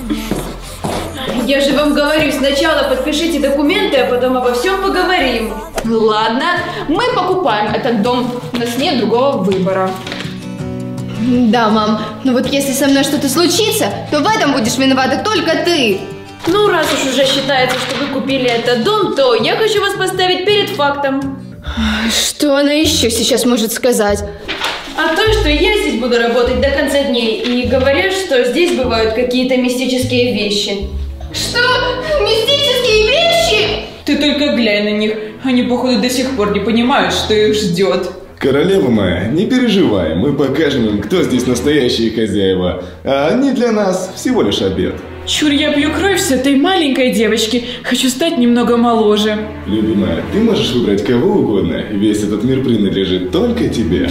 Я же вам говорю, сначала подпишите документы, а потом обо всем поговорим. Ладно, мы покупаем этот дом. У нас нет другого выбора. Да, мам, но вот если со мной что-то случится, то в этом будешь виновата только ты. Ну, раз уж уже считается, что вы купили этот дом, то я хочу вас поставить перед фактом. Что она еще сейчас может сказать? А то, что я здесь буду работать до конца дней, и говорят, что здесь бывают какие-то мистические вещи. Что? Мистические? Ты только глянь на них. Они, походу, до сих пор не понимают, что их ждет. Королева моя, не переживай, мы покажем им, кто здесь настоящие хозяева, а они для нас всего лишь обед. Чур, я пью кровь с этой маленькой девочки. Хочу стать немного моложе. Любимая, ты можешь выбрать кого угодно. Весь этот мир принадлежит только тебе.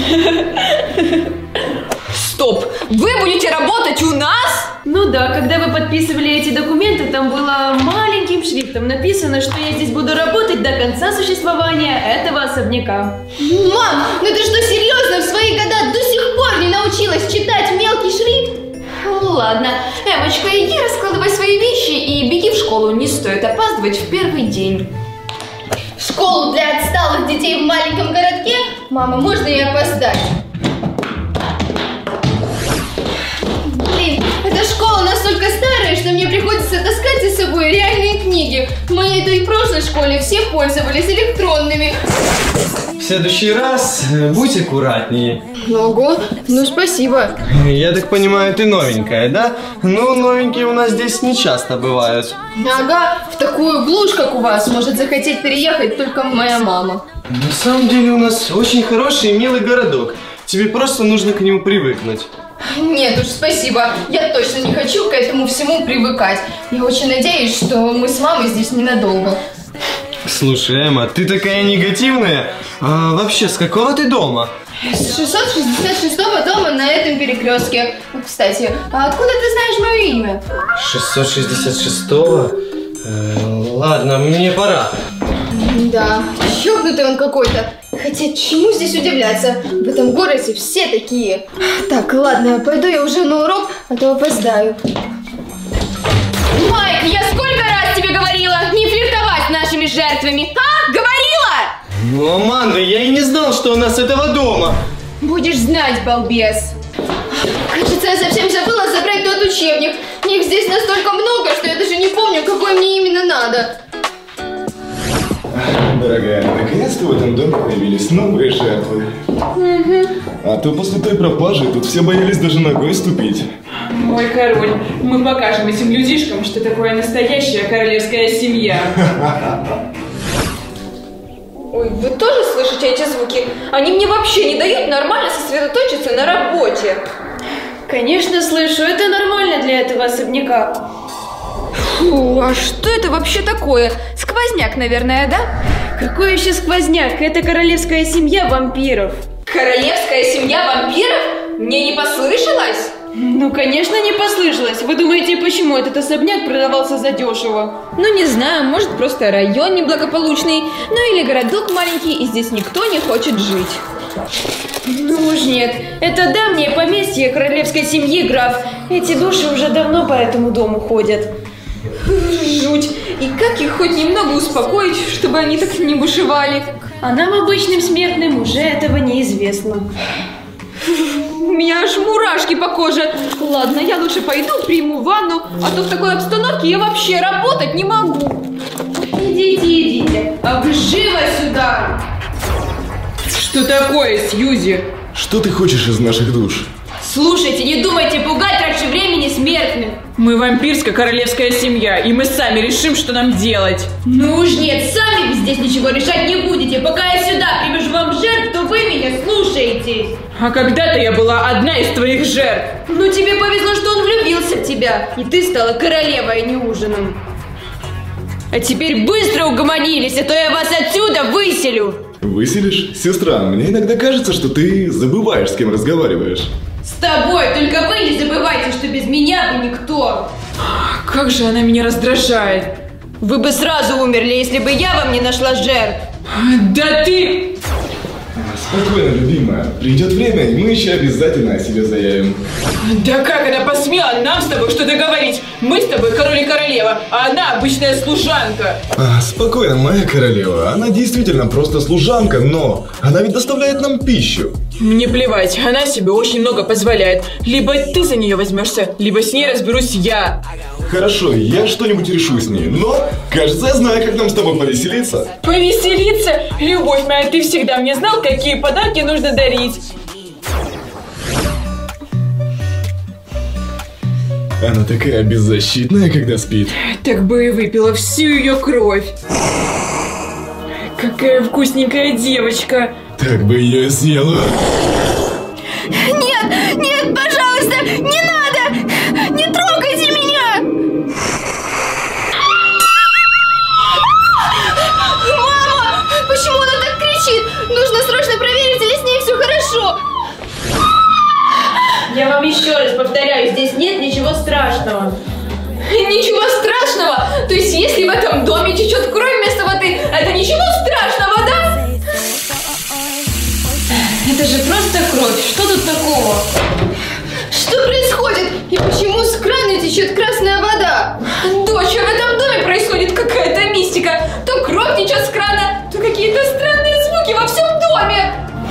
Стоп! Вы будете работать у нас? Ну да, когда вы подписывали эти документы, там было маленьким шрифтом написано, что я здесь буду работать до конца существования этого особняка. Мам, ну ты что, серьезно, в свои года до сих пор не научилась читать мелкий шрифт? Ладно, Эмочка, иди раскладывай свои вещи и беги в школу. Не стоит опаздывать в первый день. В школу для отсталых детей в маленьком городке? Мама, можно и опоздать? Блин, эта школа настолько старая, что мне приходится таскать за собой реальные книги. В моей-то и прошлой школе все пользовались электронными. В следующий раз будь аккуратнее. Ого, ну спасибо. Я так понимаю, ты новенькая, да? Ну, новенькие у нас здесь не часто бывают. Ага, в такую глушь, как у вас, может захотеть переехать только моя мама. На самом деле у нас очень хороший и милый городок. Тебе просто нужно к нему привыкнуть. Нет уж, спасибо. Я точно не хочу к этому всему привыкать. Я очень надеюсь, что мы с мамой здесь ненадолго. Слушай, Эмма, ты такая негативная. А вообще, с какого ты дома? С шестьсот шестьдесят шестого дома на этом перекрестке. Кстати, а откуда ты знаешь мое имя? шестьсот шестьдесят шестого? Э, ладно, мне пора. Да, щёкнутый он какой-то. Хотя чему здесь удивляться? В этом городе все такие. Так, ладно, пойду я уже на урок, а то опоздаю. Майк, я сколько раз тебе говорила не флиртовать с нашими жертвами? А? Говорила? Ну, Аманда, я и не знал, что у нас этого дома. Будешь знать, балбес. Кажется, я совсем забыла забрать тот учебник. Их здесь настолько много, что я даже не помню, какой мне именно надо. Дорогая, наконец-то в этом доме появились новые жертвы. Угу. А то после той пропажи тут все боялись даже ногой ступить. Мой король, мы покажем этим людишкам, что такое настоящая королевская семья. Ой, вы тоже слышите эти звуки? Они мне вообще не дают нормально сосредоточиться на работе. Конечно, слышу, это нормально для этого особняка. Фу, а что это вообще такое? Сквозняк, наверное, да? Какой еще сквозняк? Это королевская семья вампиров. Королевская семья вампиров? Мне не послышалось? Ну, конечно, не послышалось. Вы думаете, почему этот особняк продавался задешево? Ну, не знаю, может, просто район неблагополучный, ну или городок маленький, и здесь никто не хочет жить. Ну уж нет, это давнее поместье королевской семьи, граф. Эти души уже давно по этому дому ходят. Жуть. И как их хоть немного успокоить, чтобы они так не бушевали? А нам, обычным смертным, уже этого неизвестно. У меня аж мурашки по коже. Ладно, я лучше пойду, приму ванну, а то в такой обстановке я вообще работать не могу. Идите, идите, а вы живо сюда! Что такое, Сьюзи? Что ты хочешь из наших душ? Слушайте, не думайте пугать раньше времени смертных. Мы вампирская королевская семья, и мы сами решим, что нам делать. Ну уж нет, сами вы здесь ничего решать не будете. Пока я сюда привяжу вам жертв, то вы меня слушаетесь. А когда-то я была одна из твоих жертв. Ну тебе повезло, что он влюбился в тебя, и ты стала королевой, а не ужином. А теперь быстро угомонились, а то я вас отсюда выселю. Выселишь? Сестра, мне иногда кажется, что ты забываешь, с кем разговариваешь. С тобой, только вы не забывайте, что без меня вы никто. Как же она меня раздражает. Вы бы сразу умерли, если бы я вам не нашла жертв. Да ты... Спокойно, любимая. Придет время, и мы еще обязательно о себе заявим. Да как она посмела нам с тобой что-то говорить? Мы с тобой король и королева, а она обычная служанка. А, спокойно, моя королева. Она действительно просто служанка, но она ведь доставляет нам пищу. Мне плевать, она себе очень много позволяет. Либо ты за нее возьмешься, либо с ней разберусь я. Хорошо, я что-нибудь решу с ней, но, кажется, я знаю, как нам с тобой повеселиться. Повеселиться? Любовь моя, ты всегда мне знал, какие подарки нужно дарить. Она такая беззащитная, когда спит. Так бы и выпила всю ее кровь. Какая вкусненькая девочка. Так бы ее и съела. Нет, нет, пожалуйста, не надо! Не трогайте меня! Мама! Почему она так кричит? Нужно срочно проверить, или с ней все хорошо. Я вам еще раз повторяю, здесь нет ничего страшного. Ничего страшного? То есть, если в этом доме течет кровь вместо воды, это ничего страшного, да? Это же просто кровь, что тут такого? Что происходит? И почему с крана течет красная вода? Дочь, а в этом доме происходит какая-то мистика. То кровь течет с крана, то какие-то странные звуки во всем доме.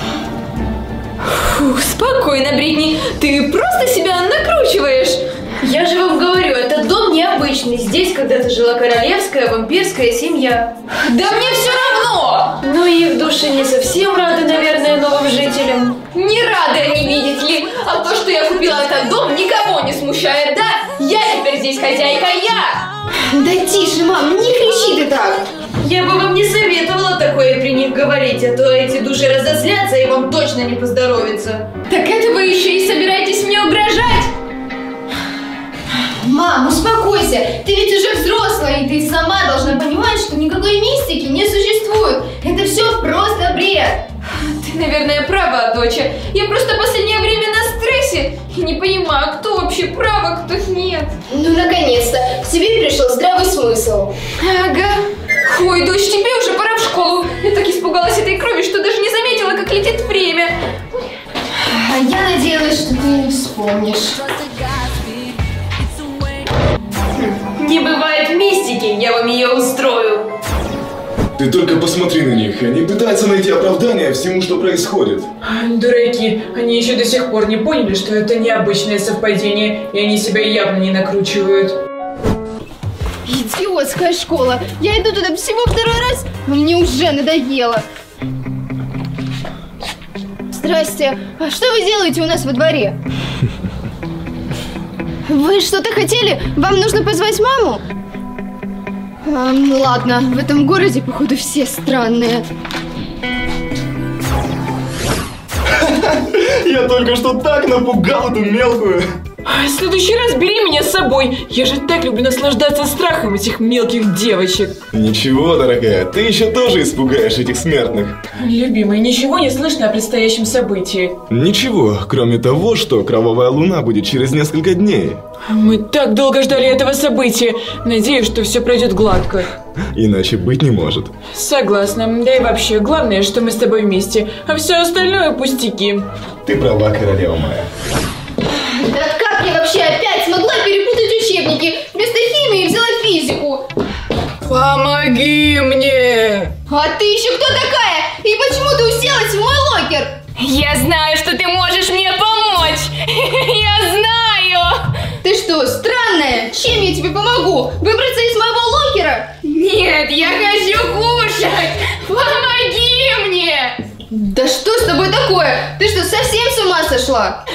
Фух, спокойно, Бритни, ты просто себя накручиваешь. Я же вам говорю, этот дом необычный. Здесь когда-то жила королевская вампирская семья. Да мне все равно! Ну и их души не совсем рады, наверное, новым жителям. Не рады они, видите ли. А то, что я купила этот дом, никого не смущает, да? Я теперь здесь хозяйка, я! Да тише, мам, не кричи ты так. Я бы вам не советовала такое при них говорить, а то эти души разозлятся и вам точно не поздоровится. Так это вы еще и собираетесь мне угрожать? Мам, успокойся, ты ведь уже взрослая, и ты сама должна понимать, что никакой мистики не существует. Это все просто бред. Ты, наверное, права, доча. Я просто в последнее время на стрессе и не понимаю, кто вообще прав, а кто нет. Ну, наконец-то, к тебе пришел здравый смысл. Ага. Ой, дочь, тебе уже пора в школу. Я так испугалась этой крови, что даже не заметила, как летит время. А я надеялась, что ты не вспомнишь. Не бывает мистики, я вам ее устрою. Ты только посмотри на них, они пытаются найти оправдание всему, что происходит. Дураки, они еще до сих пор не поняли, что это необычное совпадение, и они себя явно не накручивают. Идиотская школа. Я иду туда всего второй раз, но мне уже надоело. Здрасте. А что вы делаете у нас во дворе? Вы что-то хотели? Вам нужно позвать маму? А, ну ладно, в этом городе, походу, все странные. Я только что так напугал эту мелкую. В следующий раз бери меня с собой. Я же так люблю наслаждаться страхом этих мелких девочек. Ничего, дорогая, ты еще тоже испугаешь этих смертных. Любимый, ничего не слышно о предстоящем событии. Ничего, кроме того, что кровавая луна будет через несколько дней. Мы так долго ждали этого события. Надеюсь, что все пройдет гладко. Иначе быть не может. Согласна. Да и вообще, главное, что мы с тобой вместе, а все остальное пустяки. Ты права, королева моя. Да как я вообще опять смогла перепутать учебники? Вместо химии взяла физику. Помоги мне! А ты еще кто такая? И почему ты уселась в мой локер? Я знаю, что ты можешь мне помочь. Я знаю. Ты что, странная? Чем я тебе помогу? Выбраться из моего локера? Нет, я хочу кушать. Помоги мне. Да что с тобой такое? Ты что, совсем с ума сошла?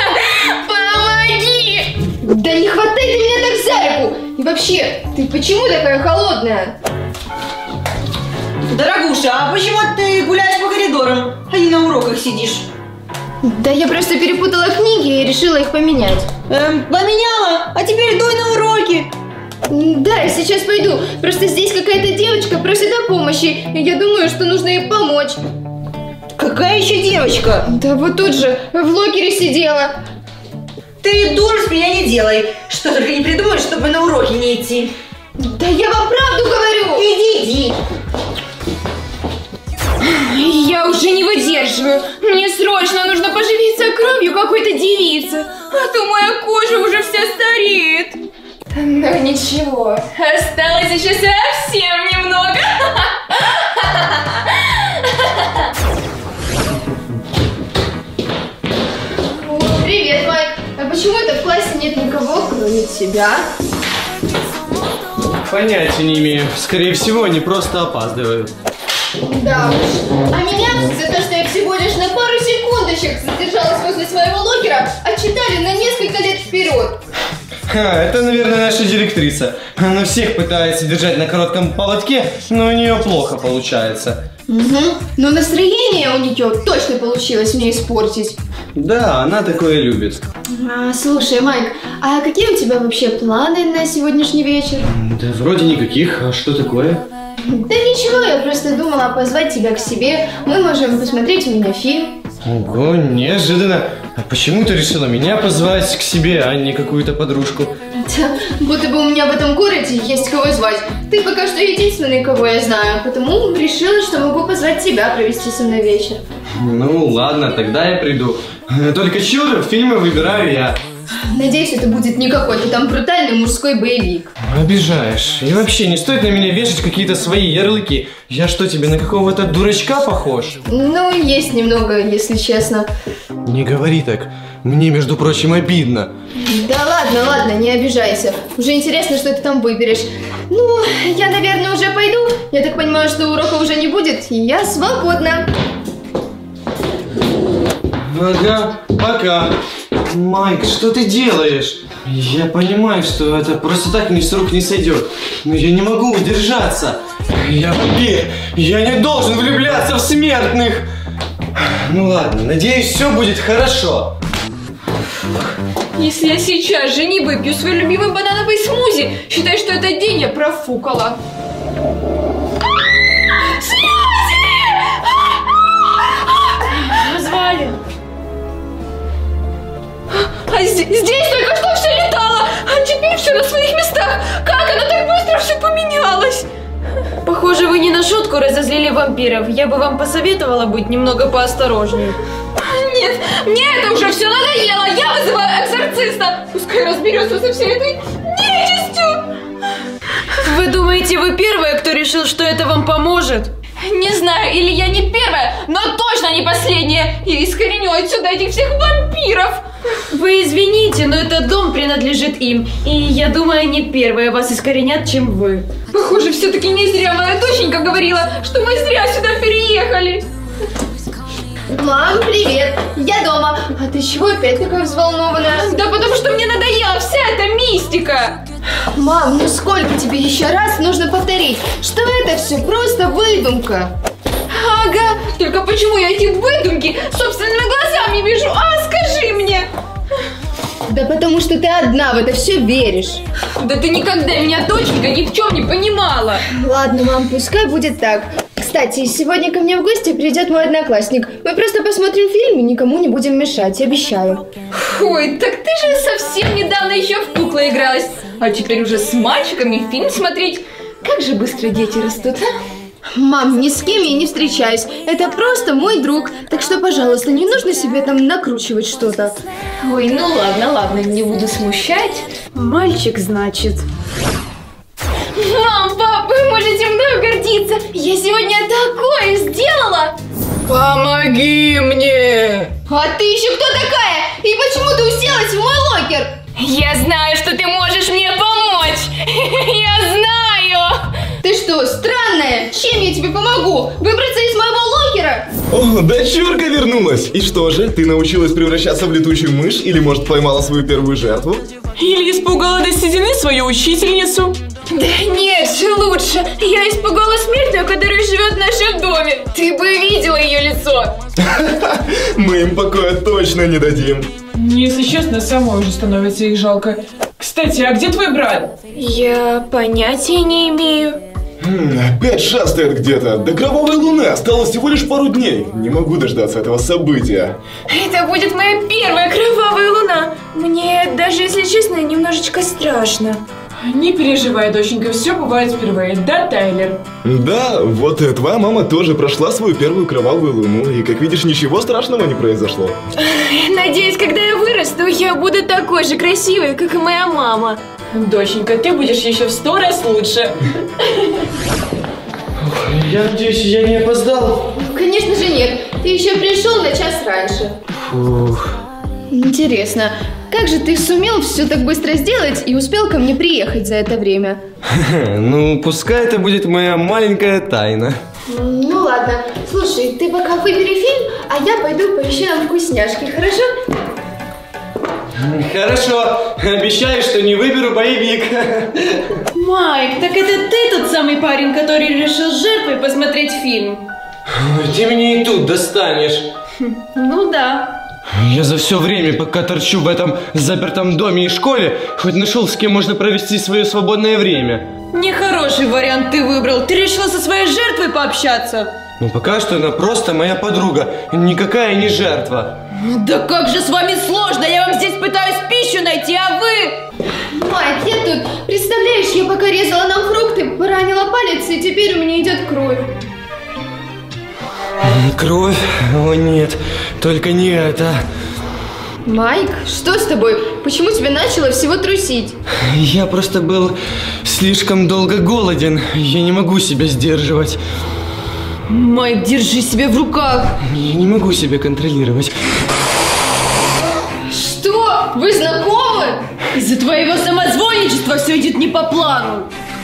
Помоги! Да не хватай ты меня так за руку! И вообще, ты почему такая холодная? Дорогуша, а почему ты гуляешь по коридорам, а не на уроках сидишь? Да я просто перепутала книги и решила их поменять. Эм, поменяла? А теперь дуй на уроки. Да, я сейчас пойду. Просто здесь какая-то девочка просит о помощи. И я думаю, что нужно ей помочь. Какая еще девочка? Да вот тут же, в локере сидела. Ты дур с меня не делай. Что только не придумаешь, чтобы на уроки не идти. Да я вам правду говорю. Иди, иди. Я уже не выдерживаю. Мне срочно нужно поживиться кровью какой-то девицы. А то моя кожа уже вся стареет. Ну ничего. Осталось еще совсем немного. Привет, Майк. А почему это в классе нет никого, кроме тебя? Понятия не имею. Скорее всего, они просто опаздывают. Да уж. А меня за то, что я всего лишь на пару секундочек задержалась возле своего локера, отчитали на несколько лет вперед. Ха, это, наверное, наша директриса. Она всех пытается держать на коротком поводке, но у нее плохо получается. Угу. Но настроение у нее точно получилось мне испортить. Да, она такое любит. А, слушай, Майк, а какие у тебя вообще планы на сегодняшний вечер? Да вроде никаких, а что такое? Да ничего, я просто думала позвать тебя к себе. Мы можем посмотреть у меня фильм. Ого, неожиданно. А почему ты решила меня позвать к себе, а не какую-то подружку? Да, будто бы у меня в этом городе есть кого звать. Ты пока что единственный, кого я знаю, потому решила, что могу позвать тебя провести со мной вечер. Ну ладно, тогда я приду. Только чудо, фильмы выбираю я. Надеюсь, это будет не какой-то там брутальный мужской боевик. Обижаешь. И вообще, не стоит на меня вешать какие-то свои ярлыки. Я что, тебе на какого-то дурачка похож? Ну, есть немного, если честно. Не говори так. Мне, между прочим, обидно. Да ладно, ладно, не обижайся. Уже интересно, что ты там выберешь. Ну, я, наверное, уже пойду. Я так понимаю, что урока уже не будет, и я свободна. Ага, пока. Майк, что ты делаешь? Я понимаю, что это просто так мне с рук не сойдет. Но я не могу удержаться. Я вампир. Я не должен влюбляться в смертных. Ну ладно, надеюсь, все будет хорошо. Если я сейчас же не выпью свой любимый банановый смузи, считай, что этот день я профукала. Назвали. А здесь, здесь только что все летало, а теперь все на своих местах. Как оно так быстро все поменялось? Похоже, вы не на шутку разозлили вампиров. Я бы вам посоветовала быть немного поосторожнее. Нет, мне это уже все надоело. Я вызываю экзорциста. Пускай разберется со всей этой нечистью. Вы думаете, вы первая, кто решил, что это вам поможет? Не знаю, или я не первая, но точно не последняя. Я искореню отсюда этих всех вампиров. Вы извините, но этот дом принадлежит им. И я думаю, они первые вас искоренят, чем вы. Похоже, все-таки не зря моя доченька говорила, что мы зря сюда переехали. Мам, привет! Я дома. А ты чего опять такая взволнованная? Да потому что мне надоела вся эта мистика. Мам, ну сколько тебе еще раз нужно повторить, что это все просто выдумка? Ага, только почему я эти выдумки собственными глазами вижу? А, скажи мне! Да потому что ты одна в это все веришь. Да ты никогда меня, доченька, ни в чем не понимала. Ладно, мам, пускай будет так. Кстати, сегодня ко мне в гости придет мой одноклассник. Мы просто посмотрим фильм и никому не будем мешать, обещаю. Ой, так ты же совсем недавно еще в куклы игралась. А теперь уже с мальчиками фильм смотреть. Как же быстро дети растут, а? Мам, ни с кем я не встречаюсь. Это просто мой друг. Так что, пожалуйста, не нужно себе там накручивать что-то. Ой, ну ладно, ладно, не буду смущать. Мальчик, значит. Мам, пап, вы можете мною гордиться. Я сегодня такое сделала. Помоги мне! А ты еще кто такая? И почему ты уселась в мой локер? Я знаю, что ты можешь мне помочь. Я знаю. Ты что, странная? Чем я тебе помогу? Выбраться из моего локера? О, дочурка вернулась! И что же, ты научилась превращаться в летучую мышь? Или, может, поймала свою первую жертву? Или испугала до седины свою учительницу? Да нет же лучше. Я испугала смертную, которая живет в нашем доме. Ты бы видела ее лицо. Мы им покоя точно не дадим. Если честно, самой уже становится их жалко. Кстати, а где твой брат? Я понятия не имею. Хм, опять шастает где-то. До кровавой луны осталось всего лишь пару дней. Не могу дождаться этого события. Это будет моя первая кровавая луна. Мне, даже если честно, немножечко страшно. Не переживай, доченька, все бывает впервые, да, Тайлер? Да, вот и твоя мама тоже прошла свою первую кровавую луну. И, как видишь, ничего страшного не произошло. Надеюсь, когда я вырасту, я буду такой же красивой, как и моя мама. Доченька, ты будешь еще в сто раз лучше. Я надеюсь, я не опоздал. Конечно же нет. Ты еще пришел на час раньше. Фух. Интересно, как же ты сумел все так быстро сделать и успел ко мне приехать за это время? Ну, пускай это будет моя маленькая тайна. Ну ладно. Слушай, ты пока выбери фильм, а я пойду поищу нам вкусняшки, хорошо? Хорошо, обещаю, что не выберу боевик. Майк, так это ты тот самый парень, который решил с жертвой посмотреть фильм? Ты меня и тут достанешь. Ну да. Я за все время, пока торчу в этом запертом доме и школе, хоть нашел, с кем можно провести свое свободное время. Нехороший вариант ты выбрал. Ты решил со своей жертвой пообщаться? Ну пока что она просто моя подруга, никакая не жертва. Да как же с вами сложно, я вам здесь пытаюсь пищу найти, а вы... Майк, я тут, представляешь, я пока резала нам фрукты, поранила палец, и теперь у меня идет кровь. Кровь? О нет, только не это. Майк, что с тобой? Почему тебя начало всего трусить? Я просто был слишком долго голоден, я не могу себя сдерживать. Майк, держи себя в руках. Я не могу себя контролировать. Что? Вы знакомы? Из-за твоего самозвонничества все идет не по плану.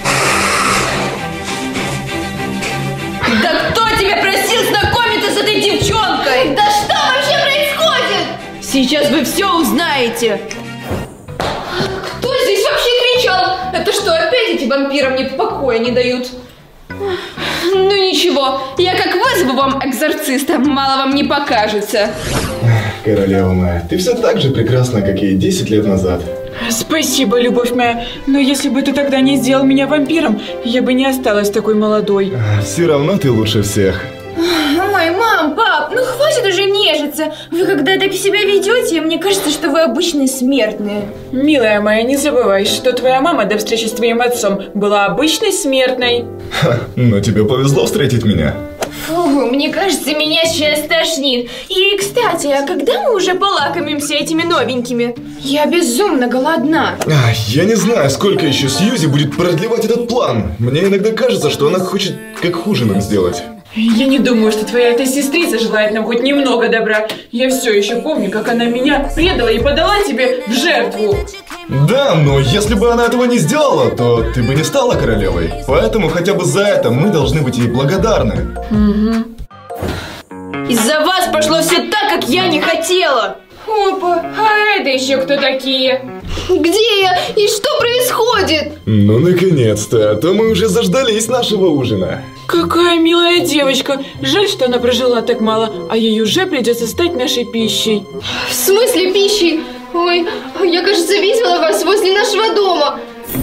Да кто тебя просил знакомиться с этой девчонкой? Да что вообще происходит? Сейчас вы все узнаете. Кто здесь вообще кричал? Это что, опять эти вампиры мне покоя не дают? Ну ничего, я как вызову вам экзорциста, мало вам не покажется. Королева моя, ты все так же прекрасна, как и десять лет назад. Спасибо, любовь моя, но если бы ты тогда не сделал меня вампиром, я бы не осталась такой молодой. Все равно ты лучше всех. Ой, мам, пап, ну хватит уже нежиться. Вы когда так себя ведете, мне кажется, что вы обычные смертные. Милая моя, не забывай, что твоя мама до встречи с твоим отцом была обычной смертной. Ха, но тебе повезло встретить меня. Фу, мне кажется, меня сейчас тошнит. И, кстати, а когда мы уже полакомимся этими новенькими? Я безумно голодна. А, я не знаю, сколько еще Сьюзи будет продлевать этот план. Мне иногда кажется, что она хочет как хуже нам сделать. Я не думаю, что твоя эта сестрица желает нам хоть немного добра. Я все еще помню, как она меня предала и подала тебе в жертву. Да, но если бы она этого не сделала, то ты бы не стала королевой. Поэтому хотя бы за это мы должны быть ей благодарны. Угу. Из-за вас пошло все так, как я не хотела. Опа, а это еще кто такие? Где я? И что происходит? Ну, наконец-то, а то мы уже заждались нашего ужина. Какая милая девочка. Жаль, что она прожила так мало, а ей уже придется стать нашей пищей. В смысле пищей? Ой, я, кажется, видела вас возле нашего дома.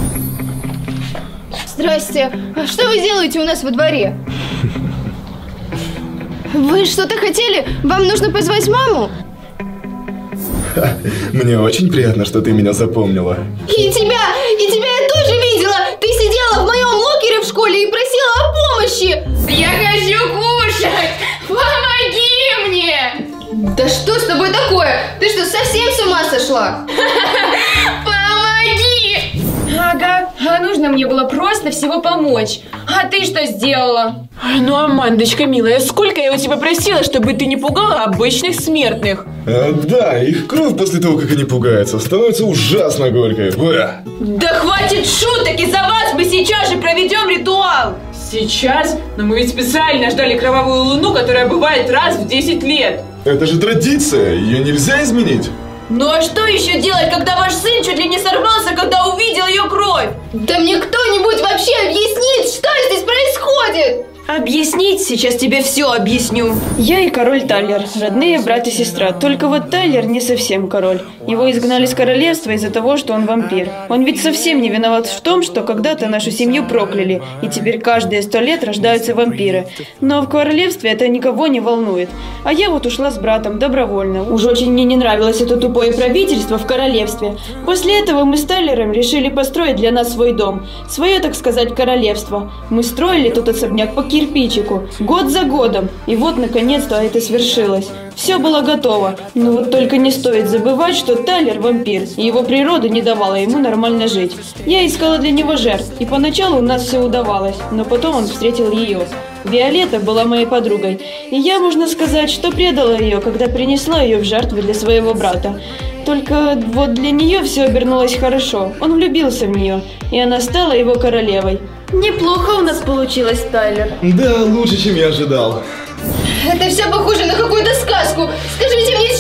Здрасте. А что вы делаете у нас во дворе? Вы что-то хотели? Вам нужно позвать маму? Мне очень приятно, что ты меня запомнила. И тебя, и тебя я тоже видела. Ты сидела в моем локере в школе и просила о помощи. Я хочу кушать. Помоги мне. Да что с тобой такое? Ты что, совсем с ума сошла? Помоги. Ага, а нужно мне было просто всего помочь. А ты что сделала? Ну, Амандочка, милая, сколько я у тебя просила, чтобы ты не пугала обычных смертных? А, да, их кровь после того, как они пугаются, становится ужасно горькой. Бэ. Да хватит шуток, из-за вас мы сейчас же проведем ритуал. Сейчас? Но мы ведь специально ждали кровавую луну, которая бывает раз в десять лет. Это же традиция, ее нельзя изменить. Ну а что еще делать, когда ваш сын чуть ли не сорвался, когда увидел ее кровь? Да мне кто-нибудь вообще объяснит, что здесь происходит? Объяснить? Сейчас тебе все объясню. Я и король Тайлер, родные брат и сестра. Только вот Тайлер не совсем король. Его изгнали с королевства из-за того, что он вампир. Он ведь совсем не виноват в том, что когда-то нашу семью прокляли, и теперь каждые сто лет рождаются вампиры. Но в королевстве это никого не волнует. А я вот ушла с братом добровольно. Уж очень мне не нравилось это тупое правительство в королевстве. После этого мы с Тайлером решили построить для нас свой дом. Свое, так сказать, королевство. Мы строили тут особняк по кирпичику, год за годом, и вот наконец-то это свершилось. Все было готово, но вот только не стоит забывать, что Тайлер вампир, и его природа не давала ему нормально жить. Я искала для него жертв, и поначалу у нас все удавалось, но потом он встретил ее. Виолетта была моей подругой, и я, можно сказать, что предала ее, когда принесла ее в жертву для своего брата. Только вот для нее все обернулось хорошо, он влюбился в нее, и она стала его королевой. Неплохо у нас получилось, Тайлер. Да, лучше, чем я ожидал. Это все похоже на какую-то сказку. Скажите мне, с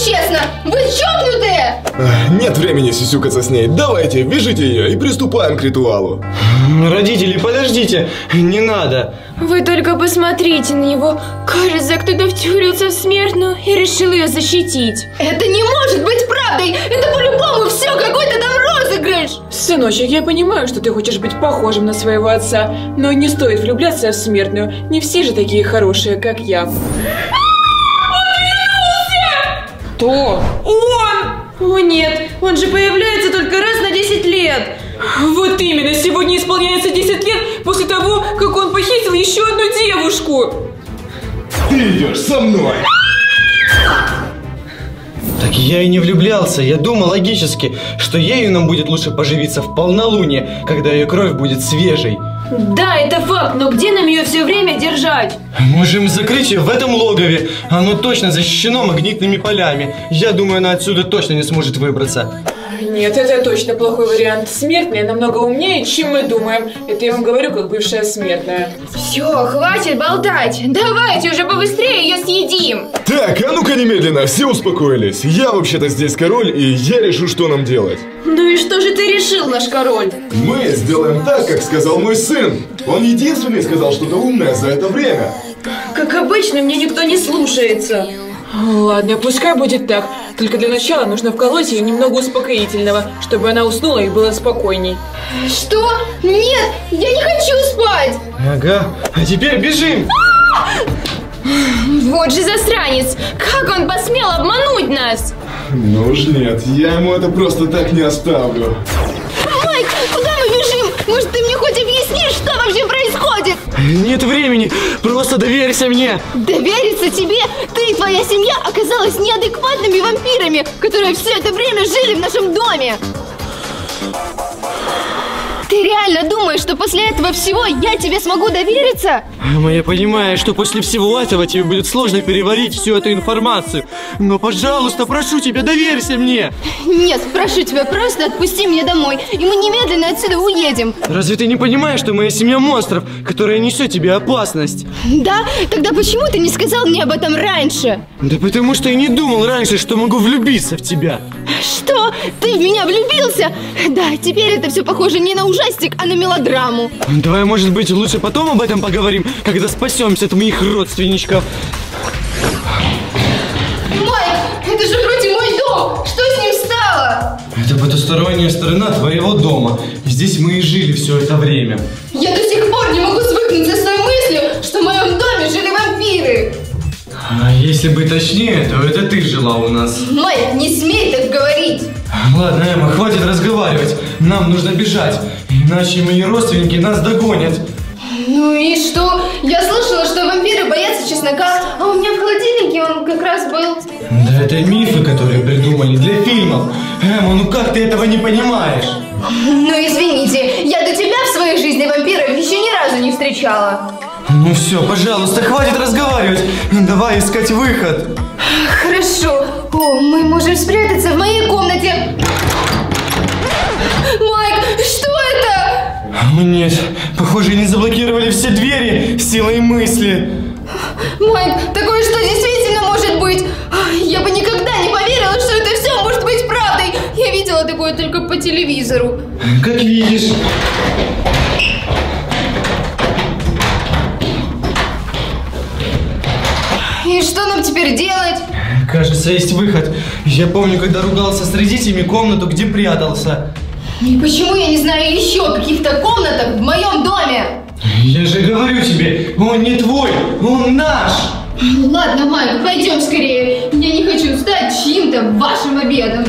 честно, вы чокнутые! Нет времени сисюкаться с ней. Давайте, вяжите ее и приступаем к ритуалу. Родители, подождите, не надо. Вы только посмотрите на него. Кажется, кто-то втюрился в смертную и решил ее защитить. Это не может быть правдой! Это по-любому все какой-то там розыгрыш! Сыночек, я понимаю, что ты хочешь быть похожим на своего отца, но не стоит влюбляться в смертную. Не все же такие хорошие, как я. Кто? Он! О нет, он же появляется только раз на десять лет. Вот именно, сегодня исполняется десять лет после того, как он похитил еще одну девушку. Ты идешь со мной. Так я и не влюблялся, я думал логически, что ею нам будет лучше поживиться в полнолуние, когда ее кровь будет свежей. Да, это факт, но где нам ее все время держать? Можем закрыть ее в этом логове. Оно точно защищено магнитными полями. Я думаю, она отсюда точно не сможет выбраться. Нет, это точно плохой вариант. Смертная намного умнее, чем мы думаем. Это я вам говорю, как бывшая смертная. Все, хватит болтать. Давайте уже побыстрее ее съедим. Так, а ну-ка немедленно, все успокоились. Я вообще-то здесь король, и я решу, что нам делать. Ну и что же ты решил, наш король? Мы сделаем так, как сказал мой сын. Он единственный сказал что-то умное за это время. Как обычно, мне никто не слушается. Ладно, пускай будет так. Только для начала нужно вколоть ей немного успокоительного, чтобы она уснула и была спокойней. Что? Нет, я не хочу спать. Ага, а теперь бежим. Вот же засранец! Как он посмел обмануть нас? Ну уж нет, я ему это просто так не оставлю. Майк, куда мы бежим? Может, ты мне хоть объяснишь, что вообще происходит? Нет времени, просто доверься мне. Довериться тебе? Ты и твоя семья оказалась неадекватными вампирами, которые все это время жили в нашем доме. Ты реально думаешь, что после этого всего я тебе смогу довериться? Мама, я понимаю, что после всего этого тебе будет сложно переварить всю эту информацию. Но, пожалуйста, прошу тебя, доверься мне. Нет, прошу тебя, просто отпусти меня домой, и мы немедленно отсюда уедем. Разве ты не понимаешь, что моя семья монстров, которая несет тебе опасность? Да? Тогда почему ты не сказал мне об этом раньше? Да потому что я не думал раньше, что могу влюбиться в тебя. Что? Ты в меня влюбился? Да, теперь это все похоже не на ужастик, а на мелодраму. Давай, может быть, лучше потом об этом поговорим, когда спасемся от моих родственничков. Майк, это же вроде мой дом. Что с ним стало? Это потусторонняя сторона твоего дома. Здесь мы и жили все это время. Я до сих пор не могу свыкнуться с той мыслью, что в моем доме жили вампиры. А если быть точнее, то это ты жила у нас. Майк, не смей так говорить. Ладно, Эмма, хватит разговаривать. Нам нужно бежать, иначе мои родственники нас догонят. Ну и что? Я слышала, что вампиры боятся чеснока, а у меня в холодильнике он как раз был. Да это мифы, которые придумали для фильмов. Эмма, ну как ты этого не понимаешь? Ну извините, я до тебя в своей жизни вампиров еще ни разу не встречала. Ну все, пожалуйста, хватит разговаривать. Давай искать выход. Хорошо. О, мы можем спрятаться в моей комнате. Майк, что это? О нет, похоже, они заблокировали все двери силой мысли. Майк, такое что действительно может быть? Я бы никогда не поверила, что это все может быть правдой. Я видела такое только по телевизору. Как видишь. И что нам теперь делать? Кажется, есть выход. Я помню, когда ругался с родителями, комнату, где прятался. И почему я не знаю еще о каких-то комнатах в моем доме? Я же говорю тебе, он не твой, он наш. Ладно, Майк, пойдем скорее. Я не хочу стать чьим-то вашим обедом.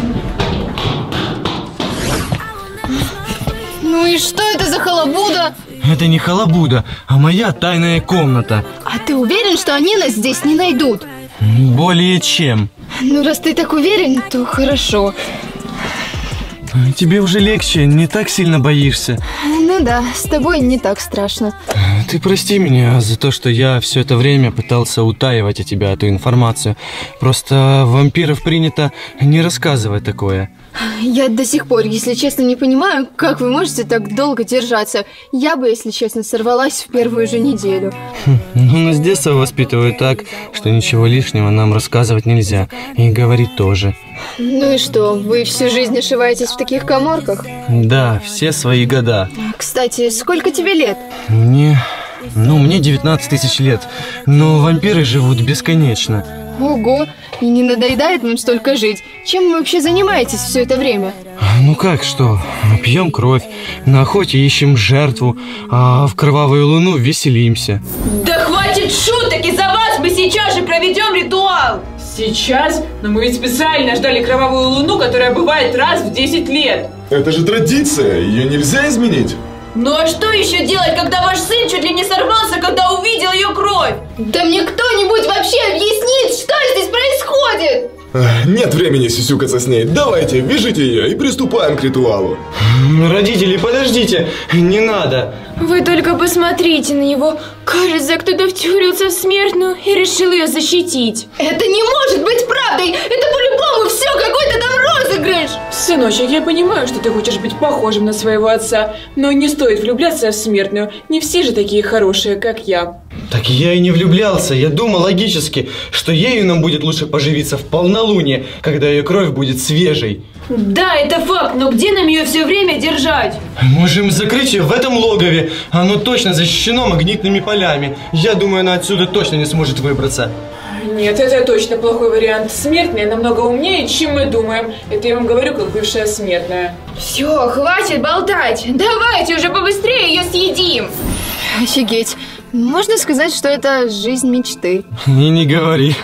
Ну и что это за халабуда? Это не халабуда, а моя тайная комната. А ты уверен, что они нас здесь не найдут? Более чем. Ну, раз ты так уверен, то хорошо. Тебе уже легче, не так сильно боишься? Ну да, с тобой не так страшно. Ты прости меня за то, что я все это время пытался утаивать от тебя эту информацию. Просто вампиров принято не рассказывать такое. Я до сих пор, если честно, не понимаю, как вы можете так долго держаться. Я бы, если честно, сорвалась в первую же неделю. Ну, нас с детства воспитывают так, что ничего лишнего нам рассказывать нельзя. И говорить тоже. Ну и что, вы всю жизнь ошиваетесь в таких каморках? Да, все свои года. Кстати, сколько тебе лет? Мне... Ну, мне девятнадцать тысяч лет. Но вампиры живут бесконечно. Ого, и не надоедает вам столько жить? Чем вы вообще занимаетесь все это время? Ну как что? Пьем кровь, на охоте ищем жертву, а в кровавую луну веселимся. Да хватит шуток, из-за вас мы сейчас же проведем ритуал! Сейчас? Но мы ведь специально ждали кровавую луну, которая бывает раз в десять лет. Это же традиция, ее нельзя изменить. Ну а что еще делать, когда ваш сын чуть ли не сорвался, когда увидел ее кровь? Да мне кто-нибудь вообще объяснит, что здесь происходит? Нет времени сюсюкаться с ней. Давайте, вяжите ее и приступаем к ритуалу. Родители, подождите, не надо. Вы только посмотрите на него. Кажется, кто-то втюрился в смертную и решил ее защитить. Это не может быть правдой! Это по-любому все какой-то там розыгрыш! Сыночек, я понимаю, что ты хочешь быть похожим на своего отца, но не стоит влюбляться в смертную. Не все же такие хорошие, как я. Так я и не влюблялся. Я думал логически, что ею нам будет лучше поживиться в полнолуние, когда ее кровь будет свежей. Да, это факт, но где нам ее все время держать? Можем закрыть ее в этом логове. Оно точно защищено магнитными полями. Я думаю, она отсюда точно не сможет выбраться. Нет, это точно плохой вариант. Смертная намного умнее, чем мы думаем. Это я вам говорю, как бывшая смертная. Все, хватит болтать. Давайте уже побыстрее ее съедим. Офигеть. Можно сказать, что это жизнь мечты. И не говори.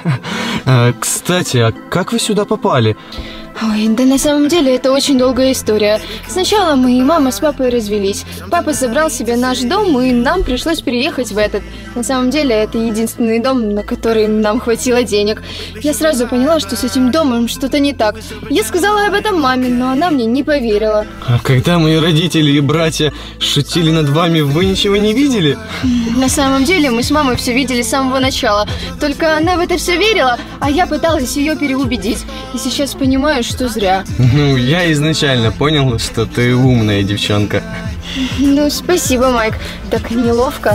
А, кстати, а как вы сюда попали? Ой, да на самом деле это очень долгая история. Сначала мы и мама с папой развелись. Папа забрал себе наш дом, и нам пришлось переехать в этот. На самом деле это единственный дом, на который нам хватило денег. Я сразу поняла, что с этим домом что-то не так. Я сказала об этом маме, но она мне не поверила. А когда мои родители и братья шутили над вами, вы ничего не видели? На самом деле мы с мамой все видели с самого начала. Только она в это все верила, а я пыталась ее переубедить. И сейчас понимаю, что зря. Ну, я изначально понял, что ты умная девчонка. Ну, спасибо, Майк. Так неловко.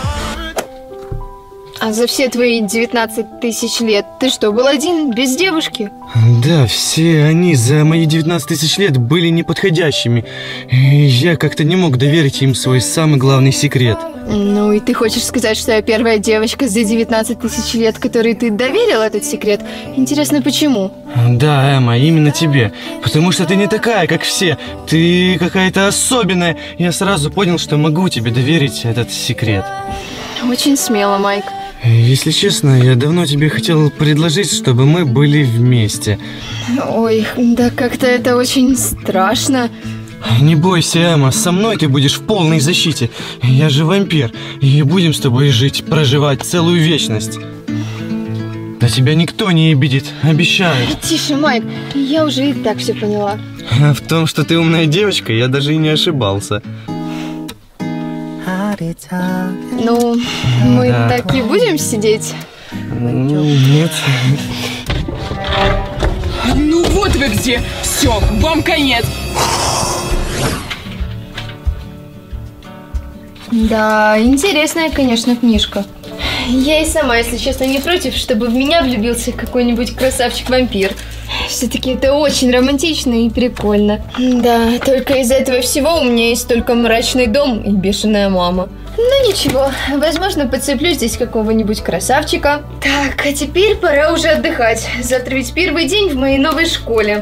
А за все твои девятнадцать тысяч лет ты что, был один, без девушки? Да, все они за мои девятнадцать тысяч лет были неподходящими. И я как-то не мог доверить им свой самый главный секрет. Ну и ты хочешь сказать, что я первая девочка за девятнадцать тысяч лет, которой ты доверил этот секрет? Интересно, почему? Да, Эмма, именно тебе. Потому что ты не такая, как все. Ты какая-то особенная. Я сразу понял, что могу тебе доверить этот секрет. Очень смело, Майк. Если честно, я давно тебе хотел предложить, чтобы мы были вместе. Ой, да как-то это очень страшно. Не бойся, Эмма, со мной ты будешь в полной защите. Я же вампир, и будем с тобой жить, проживать целую вечность. Да тебя никто не обидит, обещаю. Тише, Майк, я уже и так все поняла. А в том, что ты умная девочка, я даже и не ошибался. Ну, мы да. так и будем сидеть? Нет. Ну вот вы где! Все, вам конец! Да, интересная, конечно, книжка. Я и сама, если честно, не против, чтобы в меня влюбился какой-нибудь красавчик-вампир. Все-таки это очень романтично и прикольно. Да, только из этого всего у меня есть только мрачный дом и бешеная мама. Ну ничего, возможно, подцеплю здесь какого-нибудь красавчика. Так, а теперь пора уже отдыхать. Завтра ведь первый день в моей новой школе.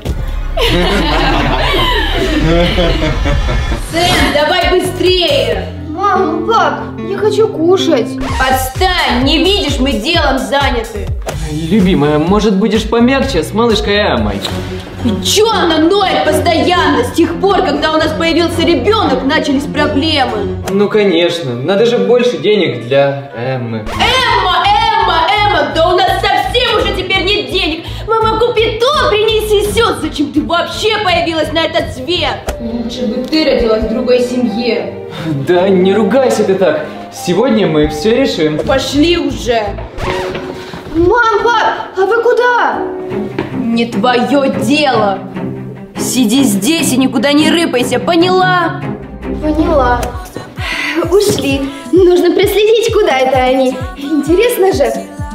Сэм, давай быстрее! Мам, пап, я хочу кушать. Отстань, не видишь, мы делом заняты. Любимая, может, будешь помягче с малышкой Эммой? Чё она ноет постоянно? С тех пор, когда у нас появился ребенок, начались проблемы. Ну, конечно, надо же больше денег для Эммы. Эмма, Эмма, Эмма, да у нас совсем уже теперь нет денег. Мама, купи то, принеси несет? Зачем ты вообще появилась на этот свет? Лучше бы ты родилась в другой семье. Да не ругайся ты так. Сегодня мы все решим. Пошли уже. Мам, пап, а вы куда? Не твое дело. Сиди здесь и никуда не рыпайся, поняла? Поняла. Ушли. Нужно проследить, куда это они. Интересно же.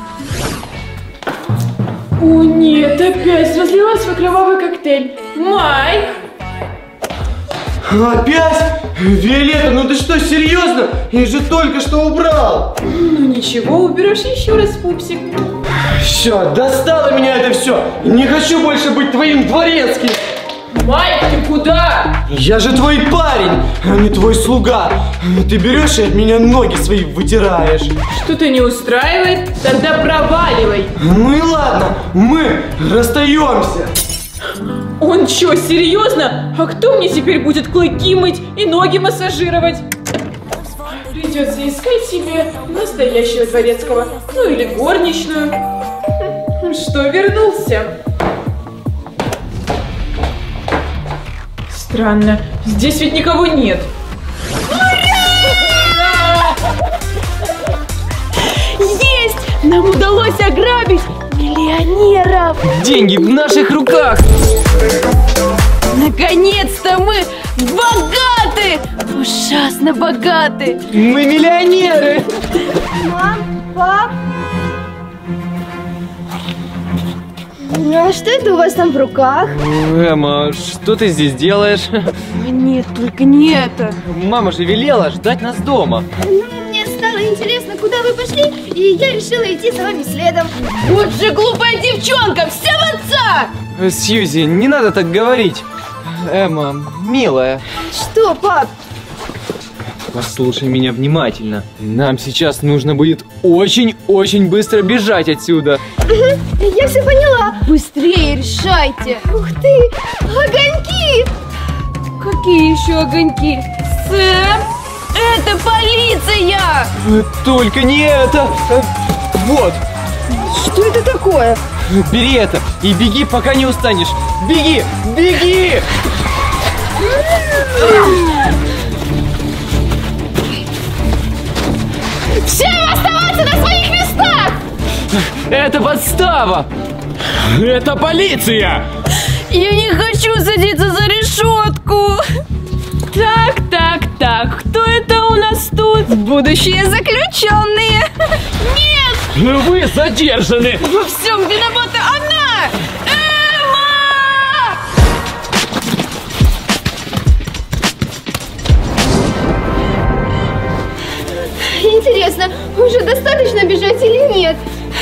О нет, опять разлилась свой кровавый коктейль. Майк! Опять? Виолетта, ну ты что, серьезно? Я же только что убрал. Ну ничего, уберешь еще раз, пупсик. Все, достало меня это все. Не хочу больше быть твоим дворецким. Майк, ты куда? Я же твой парень, а не твой слуга. Ты берешь и от меня ноги свои вытираешь. Что-то не устраивает? Тогда проваливай. Ну и ладно, мы расстаемся. Он что, серьезно? А кто мне теперь будет клыки мыть и ноги массажировать? Придется искать себе настоящего дворецкого. Ну или горничную. Что, вернулся? Странно, здесь ведь никого нет. Есть! Нам удалось ограбить миллионеров! Деньги в наших руках! Наконец-то мы богаты! Ужасно богаты! Мы миллионеры! Мам, пап. А что это у вас там в руках? Эмма, что ты здесь делаешь? Нет, только не это. Мама же велела ждать нас дома. Ну, мне стало интересно, куда вы пошли, и я решила идти за вами следом. Вот же глупая девчонка, вся в отца! Сьюзи, не надо так говорить. Эмма, милая. Что, пап? Послушай меня внимательно. Нам сейчас нужно будет очень-очень быстро бежать отсюда. Угу, я все поняла. Быстрее решайте. Ух ты, огоньки! Какие еще огоньки? Сэм, это полиция! Только не это. Вот. Что это такое? Бери это и беги, пока не устанешь. Беги, беги! Всем оставаться на своих местах! Это подстава! Это полиция! Я не хочу садиться за решетку! Так, так, так, кто это у нас тут? Будущие заключенные! Нет! Вы задержаны! Во всем виновата она! Эмма! Интересно, уже достаточно бежать или нет?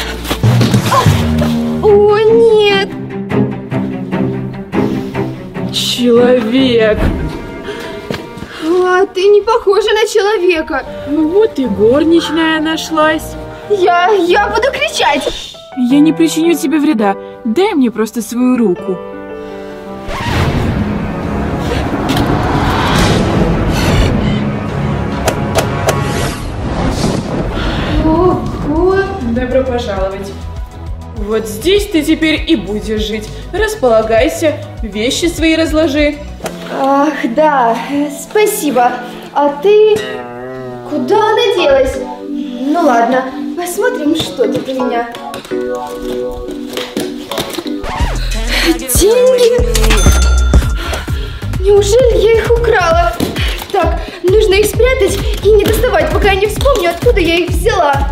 О, нет! Человек. А ты не похожа на человека. Ну вот и горничная нашлась. Я, я буду кричать. Я не причиню тебе вреда. Дай мне просто свою руку. Ого! Добро пожаловать. Вот здесь ты теперь и будешь жить. Располагайся, вещи свои разложи. Ах, да, спасибо. А ты... Куда она делась? Ну ладно, посмотрим, что тут у меня. Деньги? Неужели я их украла? Так, нужно их спрятать и не доставать, пока я не вспомню, откуда я их взяла.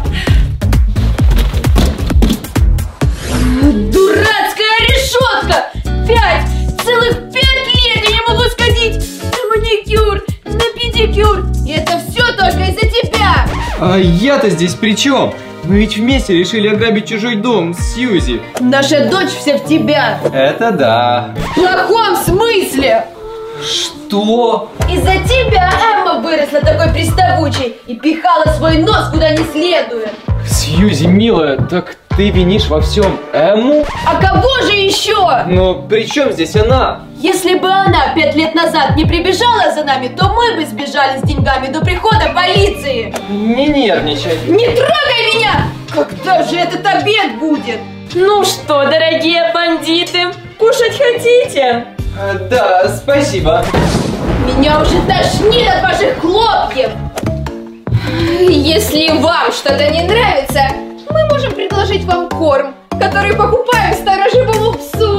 Дурацкая решетка! Пять! Целых пять лет я не могу сходить на маникюр, на педикюр. И это все только из-за тебя! А я-то здесь при чем? Мы ведь вместе решили ограбить чужой дом с Сьюзи. Наша дочь вся в тебя! Это да. В плохом смысле! Что? Из-за тебя Эмма выросла такой приставучей и пихала свой нос куда не следует. Сьюзи, милая, так ты винишь во всем Эмму? А кого же еще? Но при чем здесь она? Если бы она пять лет назад не прибежала за нами, то мы бы сбежали с деньгами до прихода полиции. Не нервничай. Не трогай меня! Когда же этот обед будет? Ну что, дорогие бандиты, Кушать хотите? А, да, спасибо. Меня уже тошнит от ваших хлопьев. Если вам что-то не нравится, мы можем предложить вам корм, который покупаем сторожевому псу.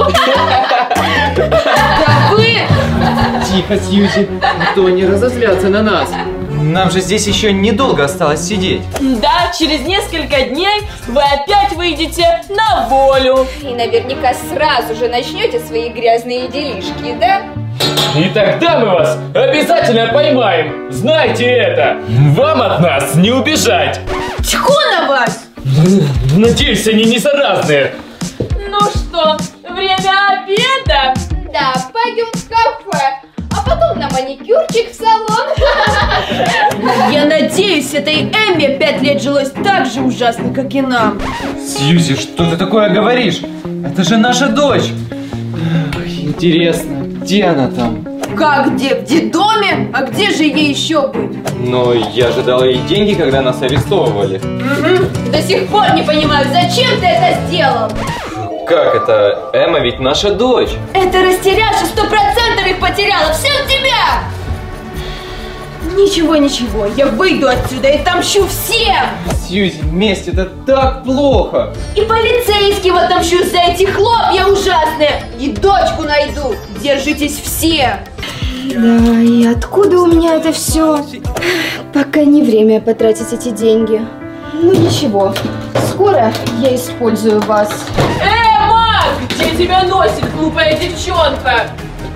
Да вы... Тихо, Сьюзи, а то не разозлятся на нас. Нам же здесь еще недолго осталось сидеть. Да, через несколько дней вы опять выйдете на волю. И наверняка сразу же начнете свои грязные делишки, да? И тогда мы вас обязательно поймаем. Знайте это. Вам от нас не убежать. Тьфу на вас! Надеюсь, они не заразные. Ну что, время обеда? Да, пойдем в кафе, а потом на маникюрчик в салон. Я надеюсь, этой Эмме пять лет жилось так же ужасно, как и нам. Сьюзи, что ты такое говоришь? Это же наша дочь. Интересно, где она там? Как где? В детдоме? А где же ей еще быть? Но я же дал ей деньги, когда нас арестовывали. Угу. До сих пор не понимаю, зачем ты это сделал? Как это? Эмма ведь наша дочь. Это растеряша сто процентов их потеряла. Все от тебя! Ничего, ничего, я выйду отсюда и отомщу всем! Сьюзи, месть, это так плохо! И полицейским отомщу за эти хлопья ужасные! И дочку найду! Держитесь все! Да, и откуда у меня это все? Пока не время потратить эти деньги. Ну ничего, скоро я использую вас. Эмма! Где тебя носит глупая девчонка?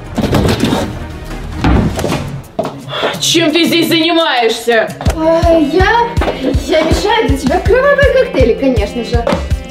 Чем ты здесь занимаешься? А, я... Я мешаю для тебя кровавые коктейли, конечно же.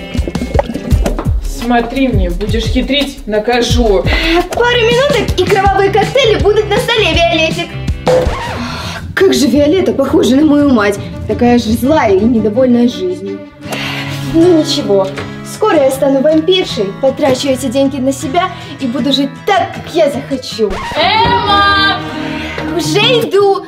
Смотри мне, будешь хитрить, накажу. Пару минуток, и кровавые коктейли будут на столе, Виолетик. Как же Виолетта похожа на мою мать. Такая же злая и недовольная жизнью. Ну ничего, скоро я стану вампиршей, потрачу эти деньги на себя и буду жить так, как я захочу. Эмма! Уже иду!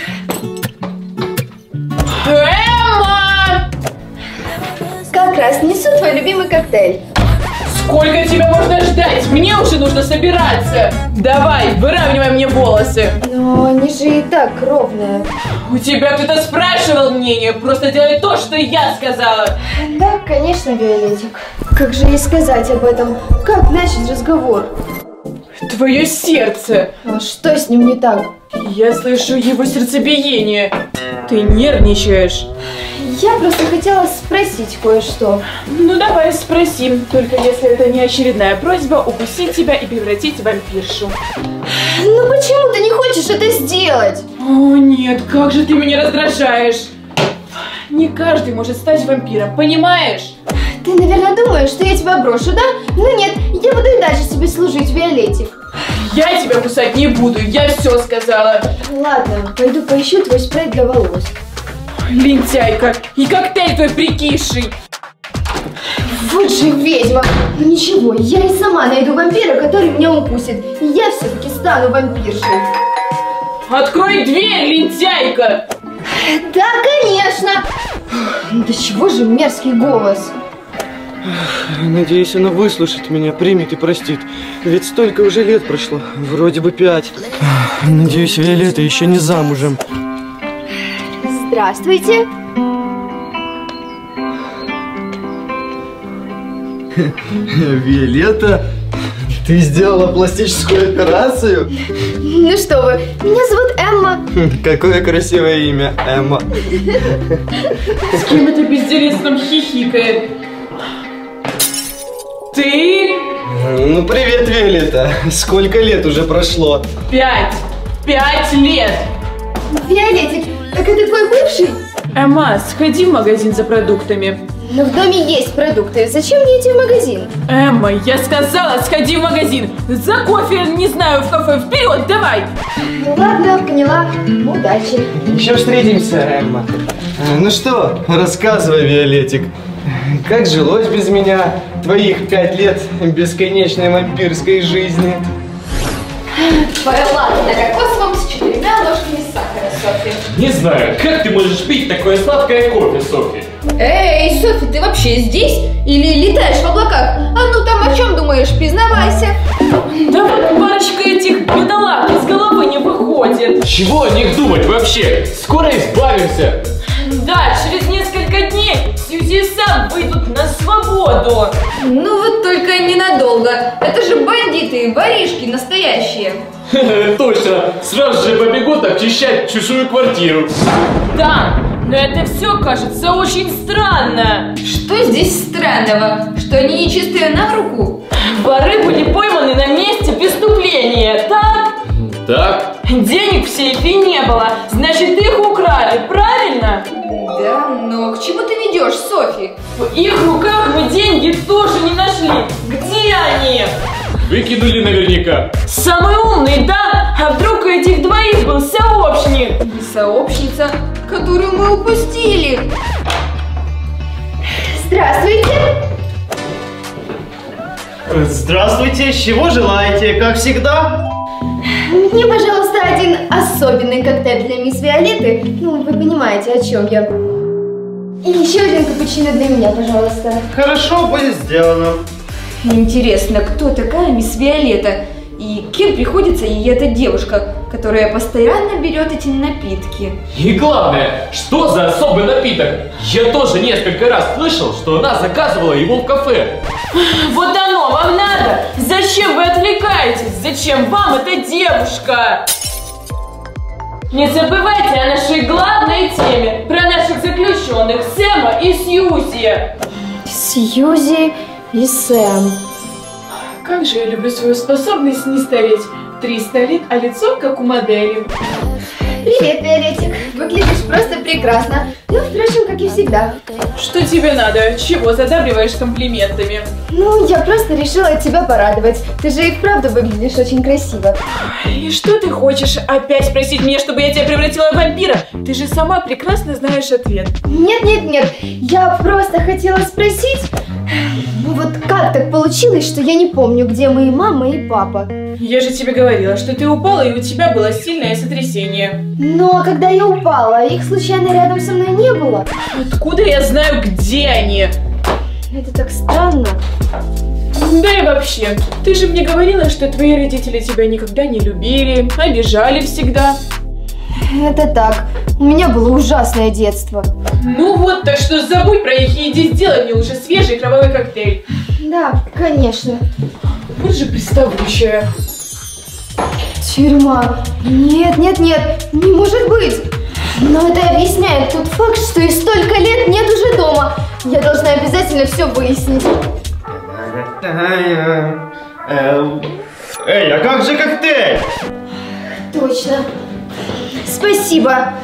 Эмма! Как раз несу твой любимый коктейль. Сколько тебя можно ждать? Мне уже нужно собираться. Давай, выравнивай мне волосы. Но они же и так ровные. У тебя кто-то спрашивал мнение, просто делай то, что я сказала. Да, конечно, Виолетик. Как же ей сказать об этом? Как начать разговор? Твое сердце. А что с ним не так? Я слышу его сердцебиение. Ты нервничаешь. Я просто хотела спросить кое-что. Ну давай спросим, только если это не очередная просьба укусить тебя и превратить в вампиршу. Ну почему ты не хочешь это сделать? О нет, как же ты меня раздражаешь. Не каждый может стать вампиром, понимаешь? Ты, наверное, думаешь, что я тебя брошу, да? Ну нет, я буду и дальше тебе служить, Виолетик. Я тебя кусать не буду, я все сказала. Ладно, пойду поищу твой спрей для волос. Лентяйка, и коктейль твой прикисший. Вот же ведьма. Ну ничего, я и сама найду вампира, который меня укусит. И я все-таки стану вампиршей. Открой дверь, лентяйка. Да, конечно. Да чего же мерзкий голос. Надеюсь, она выслушает меня, примет и простит. Ведь столько уже лет прошло, вроде бы пять. Надеюсь, Виолетта еще не замужем. Здравствуйте. Виолетта, ты сделала пластическую операцию? Ну что вы, меня зовут Эмма. Какое красивое имя, Эмма. С кем это безделец там хихикает? Ты? Ну привет, Виолетта. Сколько лет уже прошло? Пять. Пять лет. Виолетик, так это твой бывший? Эмма, сходи в магазин за продуктами. Но в доме есть продукты. Зачем мне идти в магазин? Эмма, я сказала, сходи в магазин. За кофе, не знаю, в кафе. Вперед, давай. Ну ладно, поняла. Удачи. Еще встретимся, Эмма. Ну что, рассказывай, Виолетик. Как жилось без меня твоих пять лет бесконечной вампирской жизни? Шоколадное кокосовым с четырьмя ложками сахара, Софи. Не знаю, как ты можешь пить такое сладкое кофе, Софи? Эй, Софи, ты вообще здесь? Или летаешь в облаках? А ну там о чем думаешь, признавайся. Да вот парочка этих бедолаг из головы не выходит. Чего о них думать вообще? Скоро избавимся. Да, через несколько дней Сьюзи и Сэм выйдут на свободу. Ну вот только ненадолго. Это же бандиты, воришки настоящие. Точно, сразу же побегут обчищать чужую квартиру. Да, но это все кажется очень странно. Что здесь странного? Что они нечистые на руку? Воры были пойманы на месте преступления, так? Так. Денег в сейфе не было, значит их украли, правильно? Да, но к чему ты ведешь, Софи? В их руках мы деньги тоже не нашли. Где они? Выкинули наверняка. Самый умный, да? А вдруг у этих двоих был сообщник? Сообщница, которую мы упустили. Здравствуйте. Здравствуйте, чего желаете, как всегда? Мне, пожалуйста, один особенный коктейль для мисс Виолетты. Ну, вы понимаете, о чем я. И еще один капучино для меня, пожалуйста. Хорошо, будет сделано. Интересно, кто такая мисс Виолетта? И кем приходится ей эта девушка, которая постоянно берет эти напитки? И главное, что за особый напиток? Я тоже несколько раз слышал, что она заказывала его в кафе. Вот оно вам надо? Зачем вы отвлекаетесь? Зачем вам эта девушка? Не забывайте о нашей главной теме, про наших заключенных Сэма и Сьюзи. Сьюзи и Сэм. Как же я люблю свою способность не стареть. триста лет, а лицо как у модели. Привет, Виолетик. Выглядишь просто прекрасно. Ну, впрочем, как и всегда. Что тебе надо? Чего задабриваешь комплиментами? Ну, я просто решила тебя порадовать. Ты же и вправду выглядишь очень красиво. И что ты хочешь? Опять просить меня, чтобы я тебя превратила в вампира? Ты же сама прекрасно знаешь ответ. Нет, нет, нет. Я просто хотела спросить... Ну вот как так получилось, что я не помню, где мои мама и папа? Я же тебе говорила, что ты упала и у тебя было сильное сотрясение. Но когда я упала, их случайно рядом со мной не было. Откуда я знаю, где они? Это так странно. Да и вообще, ты же мне говорила, что твои родители тебя никогда не любили, обижали всегда. Это так. У меня было ужасное детство. Ну вот, так что забудь про их и иди сделай мне лучше свежий кровавый коктейль. Да, конечно. Вот же приставучая. Тюрьма. Нет, нет, нет, не может быть. Но это объясняет тот факт, что и столько лет нет уже дома. Я должна обязательно все выяснить. Эй, а как же коктейль? Точно. Спасибо.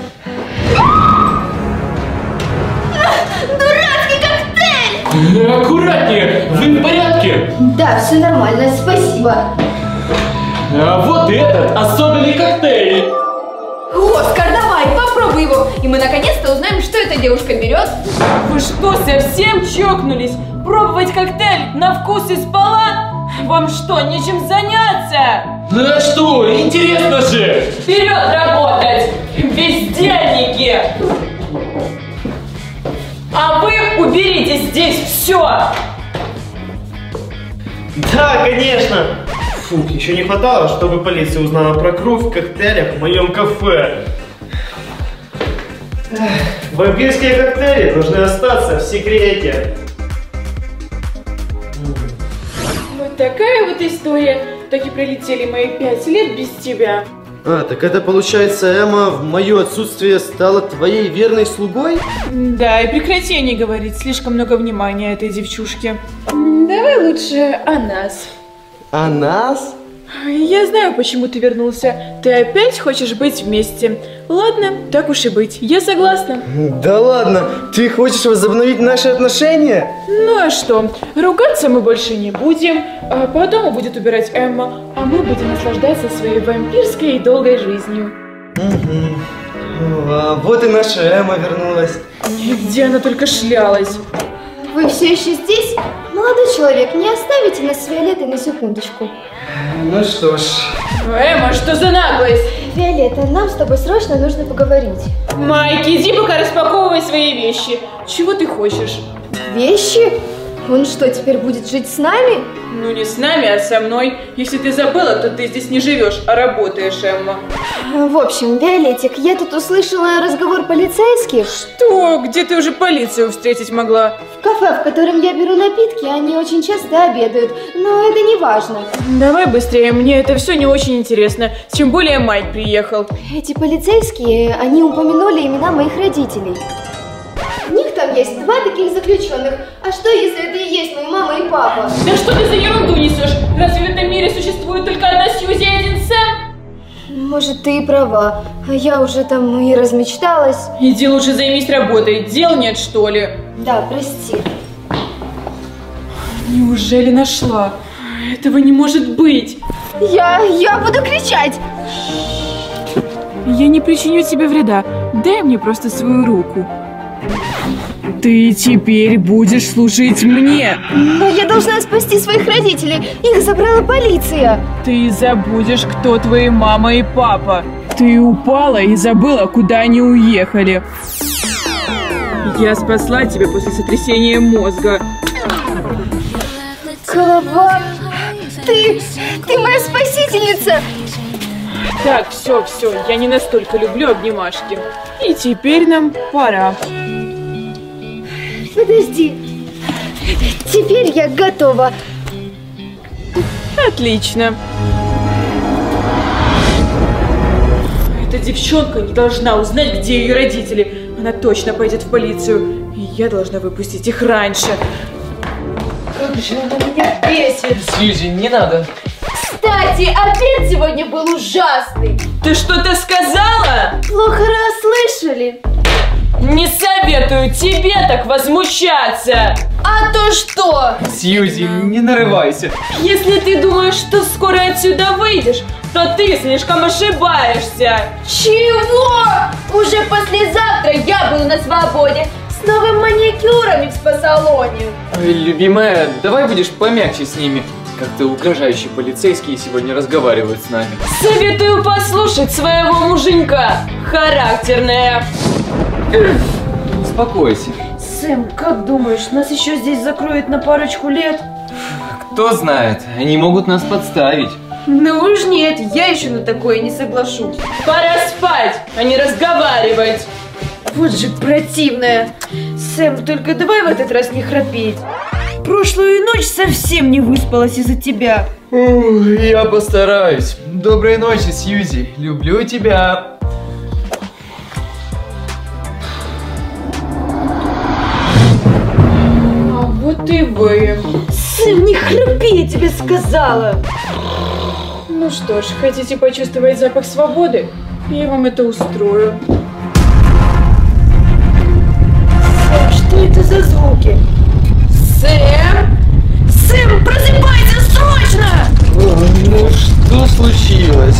Дурацкий коктейль! Аккуратнее, вы в порядке? Да, все нормально, спасибо. А вот этот особенный коктейль. Оскар, давай, попробуй его. И мы наконец-то узнаем, что эта девушка берет. Вы что, совсем чокнулись? Пробовать коктейль на вкус из пола? Вам что, нечем заняться? Ну а что, интересно же! Вперед работать, бездельники! А вы уберите здесь все! Да, конечно! Фух, еще не хватало, чтобы полиция узнала про кровь в коктейлях в моем кафе. Эх, вампирские коктейли должны остаться в секрете. Вот такая вот история. Так и пролетели мои пять лет без тебя. А, так это получается, Эмма в мое отсутствие стала твоей верной слугой? Да, и прекрати не говорить, слишком много внимания этой девчушке. Давай лучше о нас. О нас? Я знаю, почему ты вернулся. Ты опять хочешь быть вместе. Ладно, так уж и быть. Я согласна. Да ладно, ты хочешь возобновить наши отношения? Ну а что? Ругаться мы больше не будем. А по дому будет убирать Эмма, а мы будем наслаждаться своей вампирской и долгой жизнью. Угу. А вот и наша Эмма вернулась. И где она только шлялась? Вы все еще здесь? Молодой человек, не оставите нас с Виолеттой на секундочку. Ну что ж. Эмма, что за наглость? Виолетта, нам с тобой срочно нужно поговорить. Майк, иди пока распаковывай свои вещи. Чего ты хочешь? Вещи? Он что, теперь будет жить с нами? Ну не с нами, а со мной. Если ты забыла, то ты здесь не живешь, а работаешь, Эмма. В общем, Виолеттик, я тут услышала разговор полицейских. Что? Где ты уже полицию встретить могла? В кафе, в котором я беру напитки, они очень часто обедают, но это не важно. Давай быстрее, мне это все не очень интересно. Тем более Майк приехал. Эти полицейские, они упомянули имена моих родителей. У них там есть два таких заключенных. А что, если это и есть моя мама и папа? Да что ты за ерунду несешь? Разве в этом мире существует только одна Сьюзи и один Сэм? Может, ты и права. А я уже там и размечталась. Иди лучше займись работой. Дел нет, что ли? Да, прости. Неужели нашла? Этого не может быть. Я, я буду кричать. Я не причиню тебе вреда. Дай мне просто свою руку. Ты теперь будешь служить мне. Но я должна спасти своих родителей. Их забрала полиция. Ты забудешь, кто твои мама и папа. Ты упала и забыла, куда они уехали. Я спасла тебя после сотрясения мозга. Голова, ты, ты моя спасительница. Так, все, все, я не настолько люблю обнимашки. И теперь нам пора. Подожди. Теперь я готова. Отлично. Эта девчонка не должна узнать, где ее родители. Она точно пойдет в полицию. И я должна выпустить их раньше. Как же она меня бесит. Сьюзи, не надо. Кстати, обед сегодня был ужасный. Ты что-то сказала? Плохо расслышали. Не советую тебе так возмущаться. А то что? Сьюзи, не нарывайся. Если ты думаешь, что скоро отсюда выйдешь, то ты слишком ошибаешься. Чего? Уже послезавтра я буду на свободе. С новым маникюром в спа-салоне. Ой, любимая, давай будешь помягче с ними. Как-то угрожающие полицейские сегодня разговаривают с нами. Советую послушать своего муженька. Характерная. Успокойся. Сэм, как думаешь, нас еще здесь закроют на парочку лет? Кто знает, они могут нас подставить. Ну уж нет, я еще на такое не соглашусь. Пора спать, а не разговаривать. Вот же противная. Сэм, только давай в этот раз не храпеть. Прошлую ночь совсем не выспалась из-за тебя. Я постараюсь. Доброй ночи, Сьюзи. Люблю тебя. А вот и вы. Сэм, не храпи, я тебе сказала. Ну что ж, хотите почувствовать запах свободы? Я вам это устрою. Сэм, что это за звуки? Сэм! Сэм, просыпайся срочно! Ну что случилось?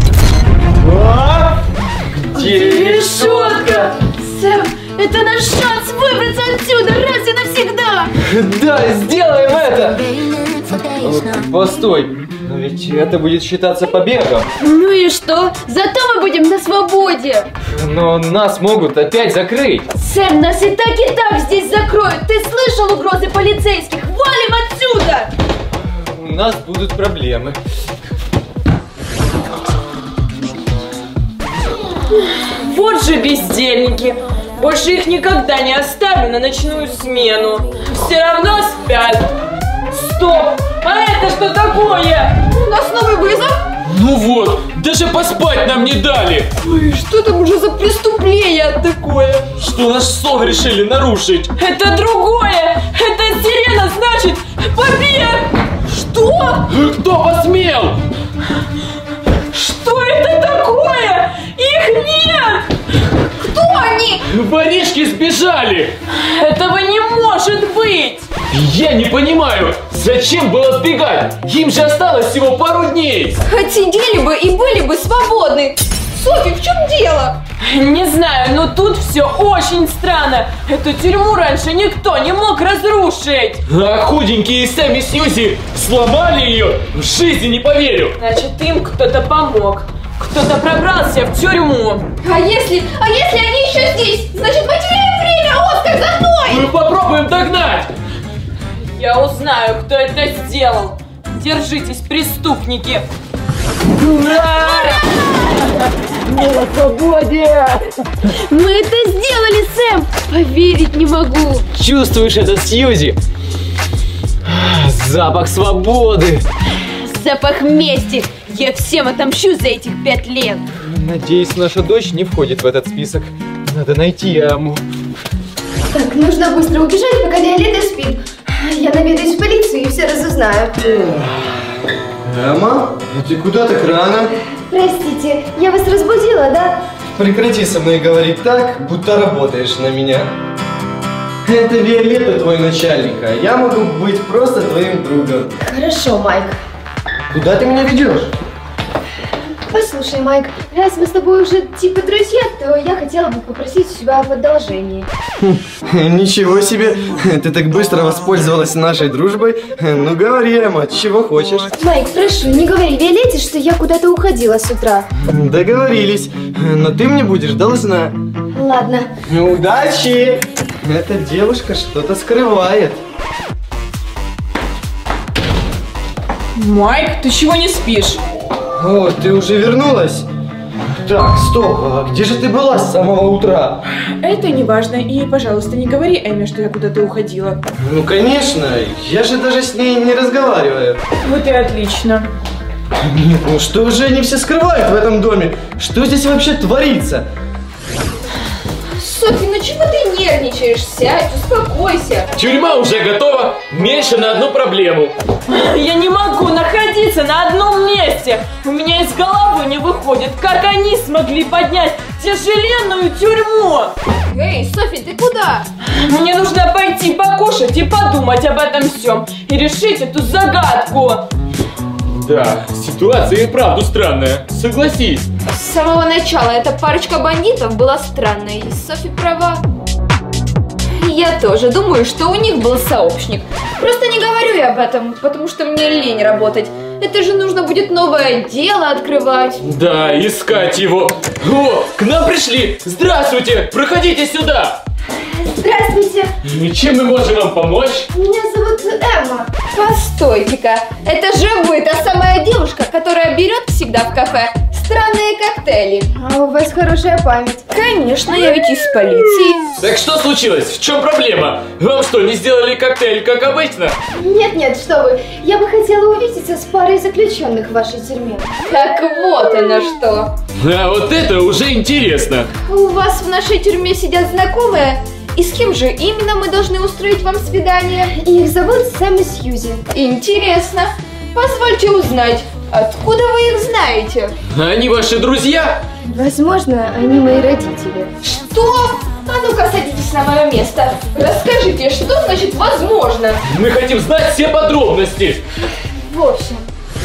А? Где решетка? Сэм, это наш шанс выбраться отсюда раз и навсегда! Да, сделаем это! Постой, но ведь это будет считаться побегом. Ну и что? Зато мы будем на свободе! Но нас могут опять закрыть. Сэм, нас и так и так здесь закроют! Ты слышал угрозы полицейских? Валим отсюда! У нас будут проблемы. Вот же бездельники. Больше их никогда не оставлю на ночную смену. Все равно спят. Стоп! А это что такое? У нас новый вызов? Ну вот, даже поспать нам не дали. Ой, что там уже за преступление такое? Что наш сон решили нарушить? Это другое! Это сирена, значит, побег! Что? Кто посмел? Что это такое? Их нет! Кто они? Воришки сбежали. Этого не может быть! Я не понимаю, зачем было сбегать? Им же осталось всего пару дней. Отсидели бы и были бы свободны. Софи, в чем дело? Не знаю, но тут все очень странно. Эту тюрьму раньше никто не мог разрушить. А худенькие Сэм и Сьюзи сломали ее? В жизни не поверю. Значит, им кто-то помог. Кто-то пробрался в тюрьму. А если, а если они еще здесь? Значит, мы теряем время, Оскар, за мной! Мы попробуем догнать! Я узнаю, кто это сделал. Держитесь, преступники. Мы на свободе! Мы это сделали, Сэм! Поверить не могу! Чувствуешь это, Сьюзи? Запах свободы! Запах мести! Я всем отомщу за этих пять лет! Надеюсь, наша дочь не входит в этот список. Надо найти Эмму. Так, нужно быстро убежать, пока Виолетта спит. Я наведаюсь в полицию и все разузнаю. Эмма, а ты куда так рано? Простите, я вас разбудила, да? Прекрати со мной говорить так, будто работаешь на меня. Это Виолетта твой начальник, а я могу быть просто твоим другом. Хорошо, Майк. Куда ты меня ведешь? Послушай, Майк, раз мы с тобой уже типа друзья, то я хотела бы попросить у тебя об одолжении. Ничего себе, ты так быстро воспользовалась нашей дружбой. Ну говори, Эмма, чего хочешь? Майк, прошу, не говори Виолетте, что я куда-то уходила с утра. Договорились, но ты мне будешь должна. Ладно. Удачи! Эта девушка что-то скрывает. Майк, ты чего не спишь? О, ты уже вернулась? Так, стоп, а где же ты была с самого утра? Это не важно, и, пожалуйста, не говори Эмме, что я куда-то уходила. Ну, конечно, я же даже с ней не разговариваю. Вот и отлично. Нет, ну что же они все скрывают в этом доме? Что здесь вообще творится? Софи, ну чего ты нервничаешь? Сядь, успокойся. Тюрьма уже готова. Меньше на одну проблему. Я не могу находиться на одном месте. У меня из головы не выходит, как они смогли поднять тяжеленную тюрьму. Эй, Софи, ты куда? Мне нужно пойти покушать и подумать об этом всем. И решить эту загадку. Да, ситуация и правда странная. Согласись. С самого начала эта парочка бандитов была странной, и Софи права. Я тоже думаю, что у них был сообщник. Просто не говорю я об этом, потому что мне лень работать. Это же нужно будет новое дело открывать. Да, искать его. О, к нам пришли. Здравствуйте, проходите сюда. Здравствуйте. И чем мы можем вам помочь? Меня зовут Эмма. Постойте-ка, это же вы, та самая девушка, которая берет всегда в кафе странные коктейли. А у вас хорошая память. Конечно, я ведь из полиции. Так что случилось? В чем проблема? Вам что, не сделали коктейль, как обычно? Нет-нет, что вы. Я бы хотела увидеться с парой заключенных в вашей тюрьме. Так вот оно что. А вот это уже интересно. У вас в нашей тюрьме сидят знакомые? И с кем же именно мы должны устроить вам свидание? Их зовут Сэм и Сьюзи. Интересно. Позвольте узнать, откуда вы их знаете? Они ваши друзья? Возможно, они мои родители. Что? А ну-ка садитесь на мое место. Расскажите, что значит возможно? Мы хотим знать все подробности. В общем.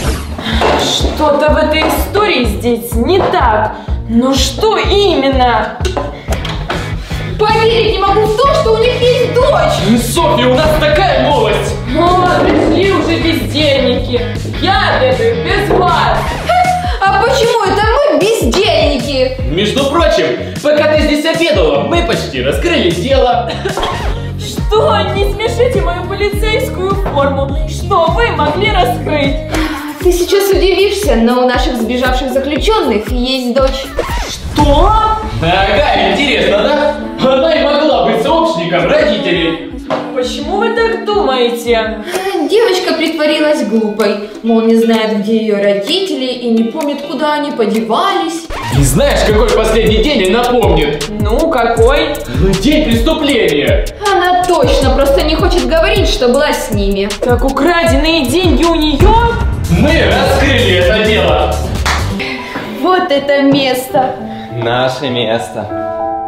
Что-то в этой истории здесь не так. Но что именно? Поверить не могу в то, что у них есть дочь! Софья, у нас такая новость! О, пришли уже бездельники! Я обедаю без вас! А почему это мы бездельники? Между прочим, пока ты здесь обедала, мы почти раскрыли дело. Что? Не смешите мою полицейскую форму! Что вы могли раскрыть? Ты сейчас удивишься, но у наших сбежавших заключенных есть дочь. Что? Ага, интересно, да? Она и могла быть сообщником родителей. Почему вы так думаете? Девочка притворилась глупой, мол, не знает, где ее родители и не помнит, куда они подевались. И знаешь, какой последний день она помнит? Ну, какой? День преступления. Она точно просто не хочет говорить, что была с ними. Так украденные деньги у нее? Мы раскрыли это дело. Вот это место. Наше место.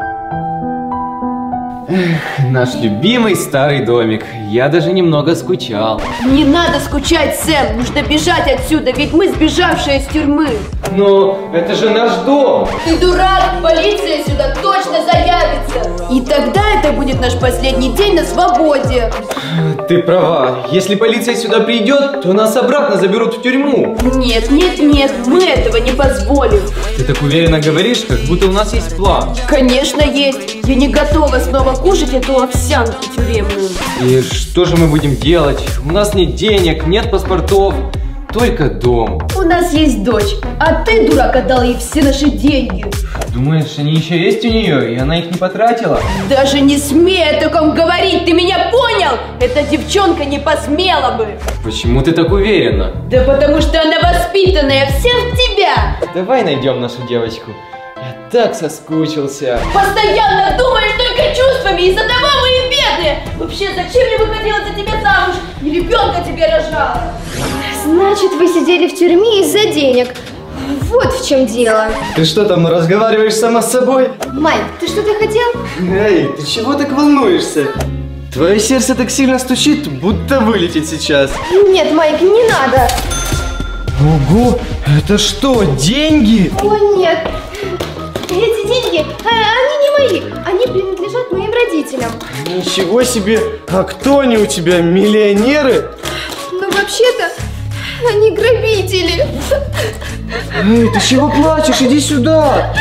Эх, наш любимый старый домик. Я даже немного скучал. Не надо скучать, Сэм. Нужно бежать отсюда, ведь мы сбежавшие из тюрьмы. Но это же наш дом. Ты дурак, полиция сюда точно заявится. понравится. И тогда это будет наш последний день на свободе. Ты права. Если полиция сюда придет, то нас обратно заберут в тюрьму. Нет, нет, нет, мы этого не позволим. Ты так уверенно говоришь, как будто у нас есть план. Конечно есть. Я не готова снова кушать эту овсянку тюремную. И что же мы будем делать? У нас нет денег, нет паспортов, только дом. У нас есть дочь, а ты, дурак, отдал ей все наши деньги. Думаешь, они еще есть у нее, и она их не потратила? Даже не смей о таком говорить, ты меня понял? Эта девчонка не посмела бы. Почему ты так уверена? Да потому что она воспитанная, вся в тебя. Давай найдем нашу девочку. Я так соскучился. Постоянно думаешь только чувствами, из-за того мы и бедные. Вообще, зачем я выходила за тебя замуж? И ребенка тебе рожала. Значит, вы сидели в тюрьме из-за денег. Вот в чем дело. Ты что там, разговариваешь сама с собой? Майк, ты что-то хотел? Эй, ты чего так волнуешься? Твое сердце так сильно стучит, будто вылетит сейчас. Нет, Майк, не надо. Ого, это что, деньги? О, нет. Эти деньги, а, они не мои. Они принадлежат моим родителям. Ничего себе. А кто они у тебя, миллионеры? Ну, вообще-то, они грабители. Эй, ты чего плачешь? Иди сюда.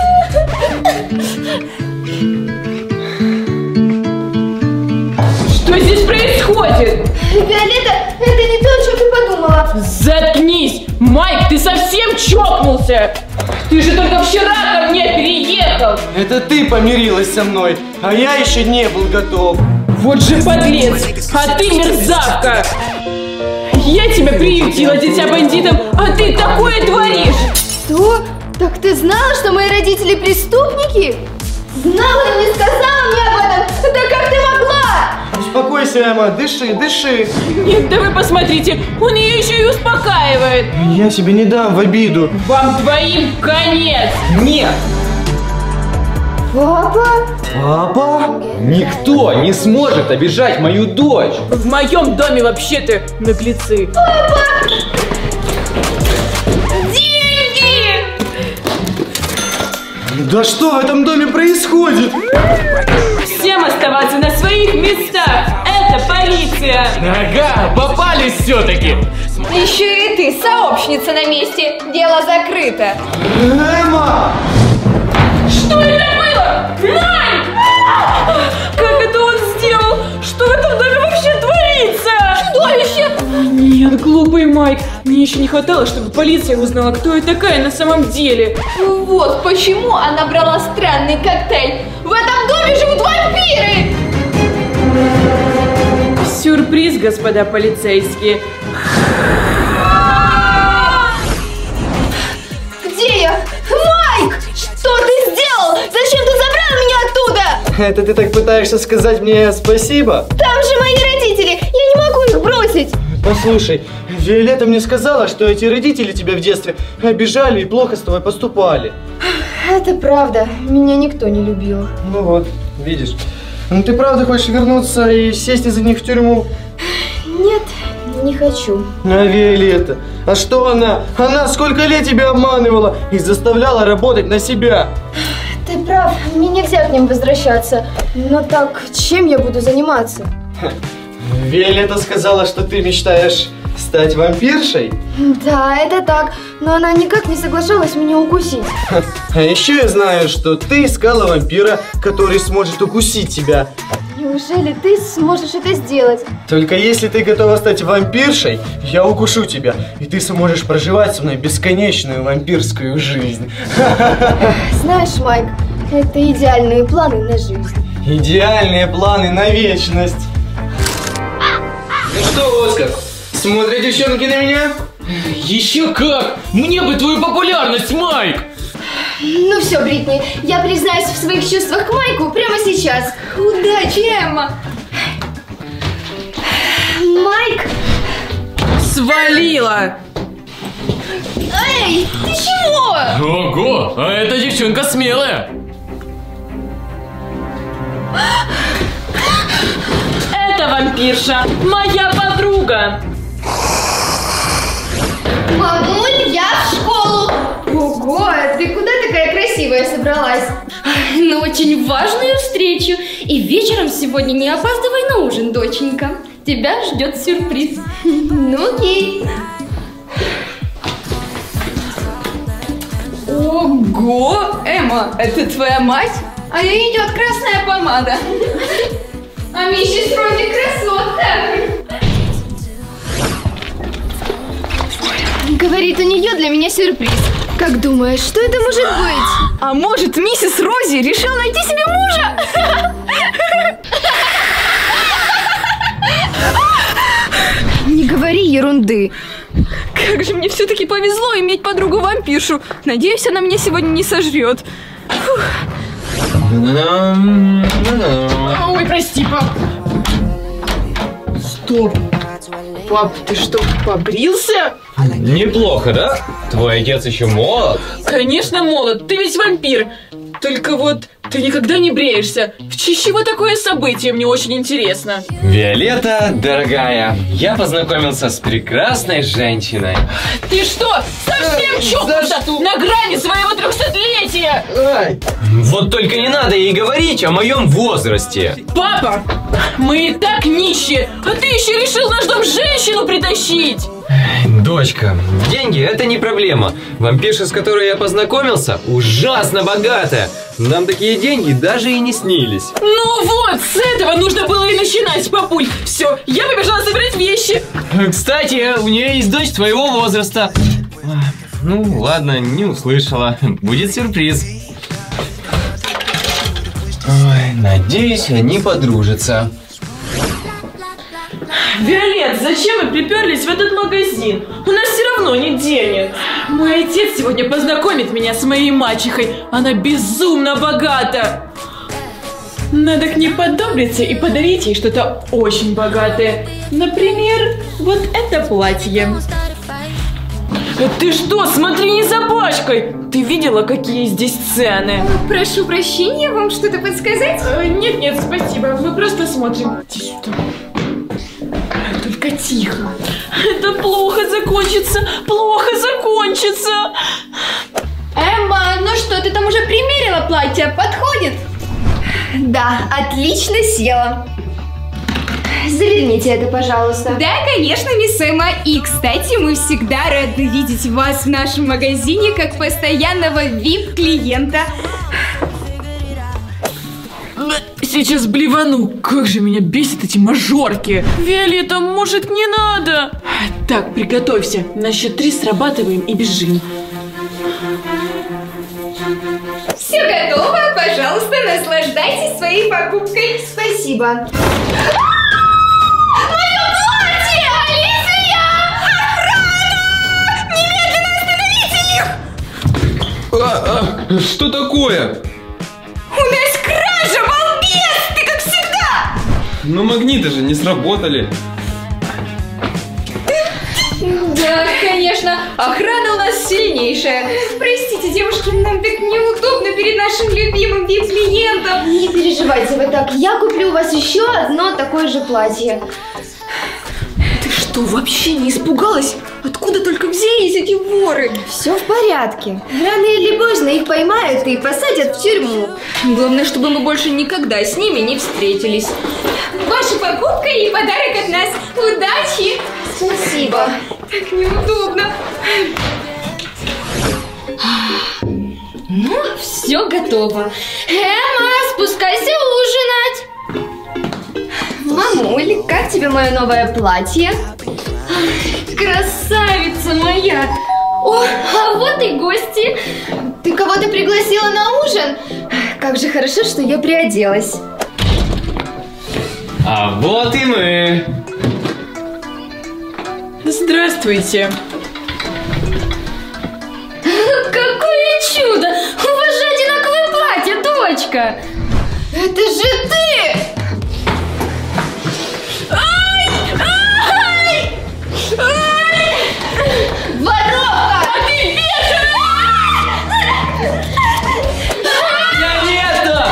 Что здесь происходит? Виолетта, это не то, о чем ты подумала. Заткнись! Майк, ты совсем чокнулся! Ты же только вчера ко мне переехал! Это ты помирилась со мной, а я еще не был готов. Вот же подлец! А ты мерзавка! Я тебя приютила, дитя бандитов, а ты такое творишь! Что? Так ты знала, что мои родители преступники? Знала и не сказала мне об этом! Да как ты могла? Успокойся, Эмма, дыши, дыши. Нет, да вы посмотрите, он ее еще и успокаивает. Я тебе не дам в обиду. Вам двоим конец. Нет. Папа? Папа? Никто не сможет обижать мою дочь. В моем доме вообще-то наглецы. Папа! Да что в этом доме происходит? Всем оставаться на своих местах. Это полиция. Ага, попались все-таки. Еще и ты, сообщница на месте. Дело закрыто. Эмма! Что это было? Майк! Как это он сделал? Что в этом доме вообще творится? Чудовище! Нет, глупый Майк. Мне еще не хватало, чтобы полиция узнала, кто я такая на самом деле. Вот почему она брала странный коктейль. В этом доме живут вампиры! Сюрприз, господа полицейские. Где я? Майк! Что ты сделал? Зачем ты забрал меня оттуда? Это ты так пытаешься сказать мне спасибо? Там же мои родители! Я не могу их бросить! Послушай, Виолетта мне сказала, что эти родители тебя в детстве обижали и плохо с тобой поступали. Это правда. Меня никто не любил. Ну вот, видишь. Ну ты правда хочешь вернуться и сесть из-за них в тюрьму? Нет, не хочу. А Виолетта? А что она? Она сколько лет тебя обманывала и заставляла работать на себя. Ты прав, мне нельзя к ним возвращаться. Но так, чем я буду заниматься? Виолетта сказала, что ты мечтаешь стать вампиршей? Да, это так. Но она никак не соглашалась меня укусить. А еще я знаю, что ты искала вампира, который сможет укусить тебя. Неужели ты сможешь это сделать? Только если ты готова стать вампиршей, я укушу тебя, и ты сможешь проживать со мной бесконечную вампирскую жизнь. Знаешь, Майк, это идеальные планы на жизнь. Идеальные планы на вечность. Ну что, Оскар, смотрят девчонки на меня? Еще как! Мне бы твою популярность, Майк! Ну все, Бритни, я признаюсь в своих чувствах к Майку прямо сейчас. Удачи, Эмма! Майк! Свалила! Эй, ты чего? Ого, а эта девчонка смелая! Это вампирша, моя подруга! Мамуль, я в школу! Ого, ты куда такая красивая собралась? на очень важную встречу. И вечером сегодня не опаздывай на ужин, доченька. Тебя ждет сюрприз. Ну окей. Ого! Эмма, это твоя мать? А ей идет красная помада. А миссис Рози красотка. Говорит, у нее для меня сюрприз. Как думаешь, что это может быть? А может, миссис Рози решила найти себе мужа? Не говори ерунды. Как же мне все-таки повезло иметь подругу-вампиршу. Надеюсь, она меня сегодня не сожрет. Фух. Ой, прости, пап. Стоп. Пап, ты что, побрился? Неплохо, да? Твой отец еще молод. Конечно, молод. Ты ведь вампир. Только вот ты никогда не бреешься. В честь чего такое событие, мне очень интересно. Виолетта, дорогая, я познакомился с прекрасной женщиной. Ты что, совсем чокнулся? На грани своего трехсотлетия! Вот только не надо ей говорить о моем возрасте. Папа, мы и так нищие, а ты еще решил в наш дом женщину притащить. Дочка, деньги это не проблема. Вампирша, с которой я познакомился, ужасно богатая. Нам такие деньги даже и не снились. Ну вот, с этого нужно было и начинать, папуль. Все, я побежала собирать вещи. Кстати, у нее есть дочь твоего возраста. Ну, ладно, не услышала. Будет сюрприз. Ой, надеюсь, они подружатся. Виолет, зачем вы приперлись в этот магазин? У нас все равно нет денег. Мой отец сегодня познакомит меня с моей мачехой. Она безумно богата. Надо к ней подобриться и подарить ей что-то очень богатое. Например, вот это платье. Ты что, смотри, не запачкай! Ты видела, какие здесь цены? Прошу прощения, вам что-то подсказать? Нет, нет, спасибо, мы просто смотрим. Иди сюда. Только тихо. Это плохо закончится, плохо закончится. Эмма, ну что, ты там уже примерила платье? Подходит? Да, отлично села. Заверните это, пожалуйста. Да, конечно, мисс Эмма. И, кстати, мы всегда рады видеть вас в нашем магазине как постоянного вип-клиента. Сейчас блевану. Как же меня бесят эти мажорки. Виолетта, может, не надо? Так, приготовься. На счет три срабатываем и бежим. Все готово? Пожалуйста, наслаждайтесь своей покупкой. Спасибо. А, а, что такое? У нас кража, балбес! Ты как всегда! Но магниты же не сработали. Да, конечно, охрана у нас сильнейшая. Простите, девушки, нам так неудобно перед нашим любимым вип-клиентом. Не переживайте вы так, я куплю у вас еще одно такое же платье. Ты что, вообще не испугалась? Откуда только взялись эти воры? Все в порядке. Рано или поздно их поймают и посадят в тюрьму. Главное, чтобы мы больше никогда с ними не встретились. Ваша покупка и подарок от нас. Удачи! Спасибо. Так неудобно. Ну, все готово. Эмма, спускайся ужинать. Мамуль, как тебе мое новое платье? Красавица моя! О, а вот и гости. Ты кого-то пригласила на ужин? Как же хорошо, что я приоделась. А вот и мы. Здравствуйте. Какое чудо! У вас же одинаковое платье, дочка! Это же ты! Ай! Ай! Ай! Воровка! А ты бешеная! Виолетта!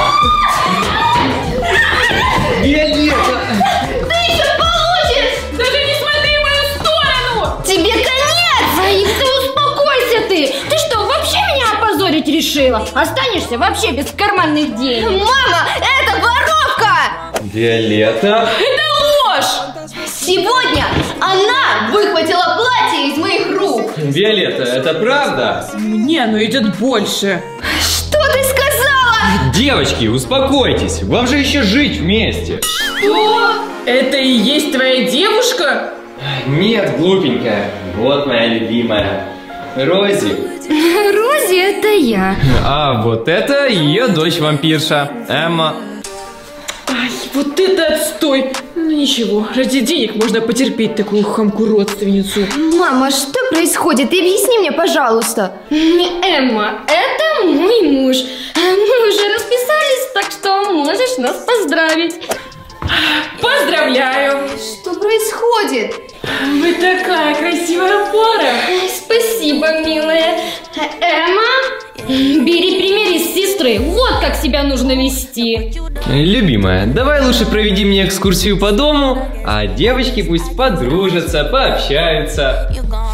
Виолетта! Ты еще получишь! Даже не смотри в мою сторону! Тебе конец! Ай, ты успокойся ты! Ты что, вообще меня опозорить решила. Останешься вообще без карманных денег. Мама, это воровка! Виолетта? Это ложь! Сегодня она выхватила платье из моих рук. Виолетта, это правда? Мне оно идет больше. Что ты сказала? Девочки, успокойтесь. Вам же еще жить вместе. Что? Это и есть твоя девушка? Нет, глупенькая. Вот моя любимая. Рози. Рози, это я. А вот это ее дочь-вампирша, Эмма. Ай, вот это отстой. Ну ничего, ради денег можно потерпеть такую хамку-родственницу. Мама, что происходит? Объясни мне, пожалуйста. Эмма, это мой муж. Мы уже расписались, так что можешь нас поздравить. Поздравляю! Что происходит? Вы такая красивая пара. Спасибо, милая. Эмма, бери пример из сестры. Вот как себя нужно вести. Любимая, давай лучше проведи мне экскурсию по дому, а девочки пусть подружатся, пообщаются.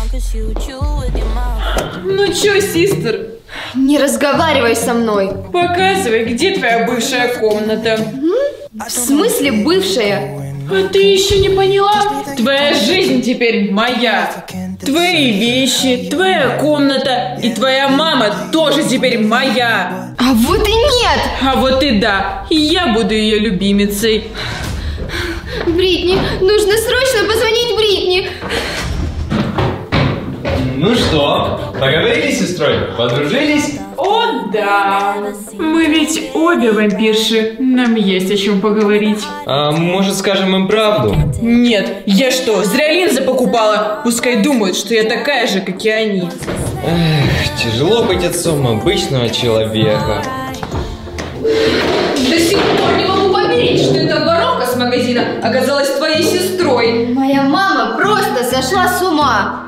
Ну чё, сестер? Не разговаривай со мной. Показывай, где твоя бывшая комната. В смысле бывшая? А ты еще не поняла? Твоя жизнь теперь моя. Твои вещи, твоя комната и твоя мама тоже теперь моя. А вот и нет. А вот и да. И я буду ее любимицей. Бритни, нужно срочно позвонить Бритни. Ну что, поговорили с сестрой? Подружились? О, да. Мы ведь обе вампирши. Нам есть о чем поговорить. А может, скажем им правду? Нет, я что, зря линзы покупала? Пускай думают, что я такая же, как и они. Эх, тяжело быть отцом обычного человека. До сих пор не могу поверить, что эта воровка с магазина оказалась твоей сестрой. Моя мама просто сошла с ума.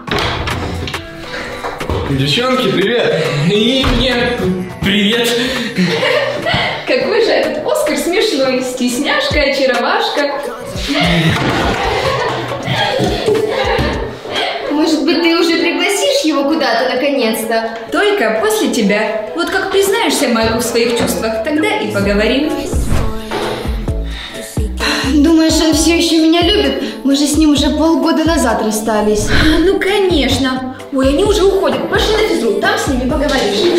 Девчонки, привет! И мне привет! Какой же этот Оскар смешной, стесняшка, очаровашка. Может быть, ты уже пригласишь его куда-то наконец-то? Только после тебя. Вот как признаешься Майку в своих чувствах, тогда и поговорим. Думаешь, он все еще меня любит? Мы же с ним уже полгода назад расстались. Ну, конечно. Ой, они уже уходят. Пошли на физру, там с ними поговоришь.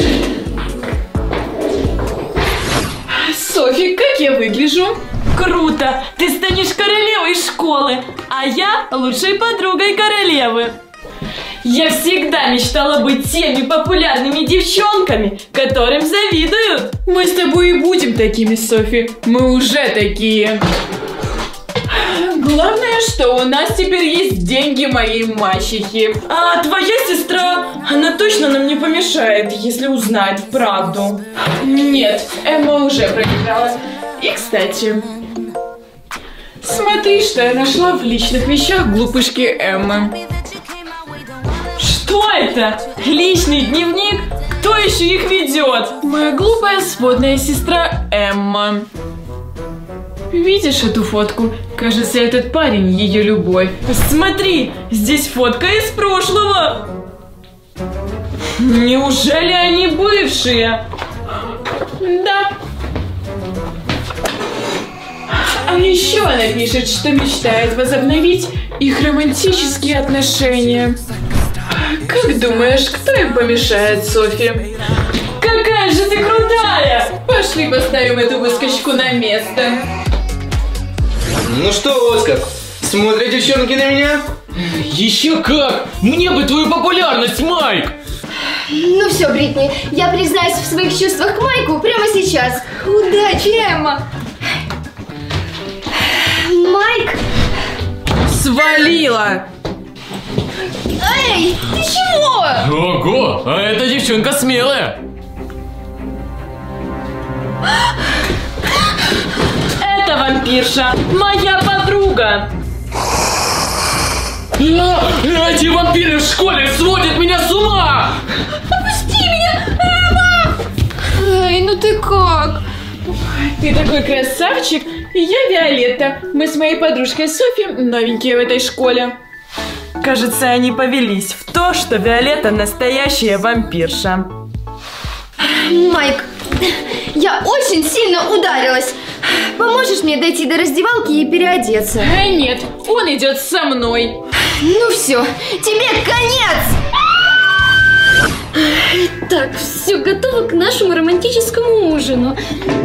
Софи, как я выгляжу? Круто! Ты станешь королевой школы, а я лучшей подругой королевы. Я всегда мечтала быть теми популярными девчонками, которым завидуют. Мы с тобой и будем такими, Софи. Мы уже такие. Главное, что у нас теперь есть деньги моей мачехи. А твоя сестра, она точно нам не помешает, если узнает правду. Нет, Эмма уже проиграла. И, кстати, смотри, что я нашла в личных вещах глупышки Эммы. Что это? Личный дневник? Кто еще их ведет? Моя глупая сводная сестра Эмма. Видишь эту фотку? Кажется, этот парень ее любовь. Смотри, здесь фотка из прошлого. Неужели они бывшие? Да. А еще она пишет, что мечтает возобновить их романтические отношения. Как думаешь, кто им помешает, Софи? Какая же ты крутая! Пошли поставим эту выскочку на место. Ну что, Оскар, смотрят девчонки на меня? Еще как! Мне бы твою популярность, Майк! Ну все, Бритни, я признаюсь в своих чувствах к Майку прямо сейчас. Удачи, Эмма! Майк! Свалила! Эй, ты чего? Ого, а эта девчонка смелая! Это вампирша, моя подруга! А, эти вампиры в школе сводят меня с ума! Отпусти меня, Эмма! Эй, ну ты как? Ты такой красавчик, и я Виолетта. Мы с моей подружкой Софи новенькие в этой школе. Кажется, они повелись в то, что Виолетта настоящая вампирша. Майк, я очень сильно ударилась. Поможешь мне дойти до раздевалки и переодеться? А нет, он идет со мной. Ну все, тебе конец! Так, все готово к нашему романтическому ужину.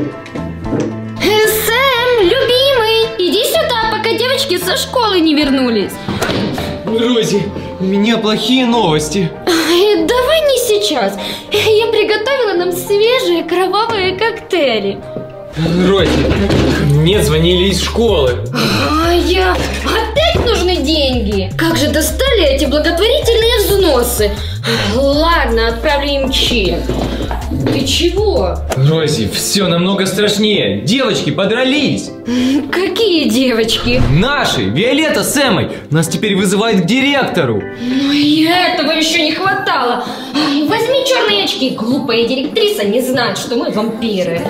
Сэм, любимый, иди сюда, пока девочки со школы не вернулись. Рози, у меня плохие новости. Давай не сейчас. Я приготовила нам свежие кровавые коктейли. Рози, мне звонили из школы. А я... Опять нужны деньги? Как же достали эти благотворительные взносы? Ладно, отправлю им чек. Ты чего? Рози, все намного страшнее. Девочки подрались. Какие девочки? Наши, Виолетта с Эммой. Нас теперь вызывают к директору. Ну и этого еще не хватало. Ай, возьми черные очки. Глупая директриса не знает, что мы вампиры.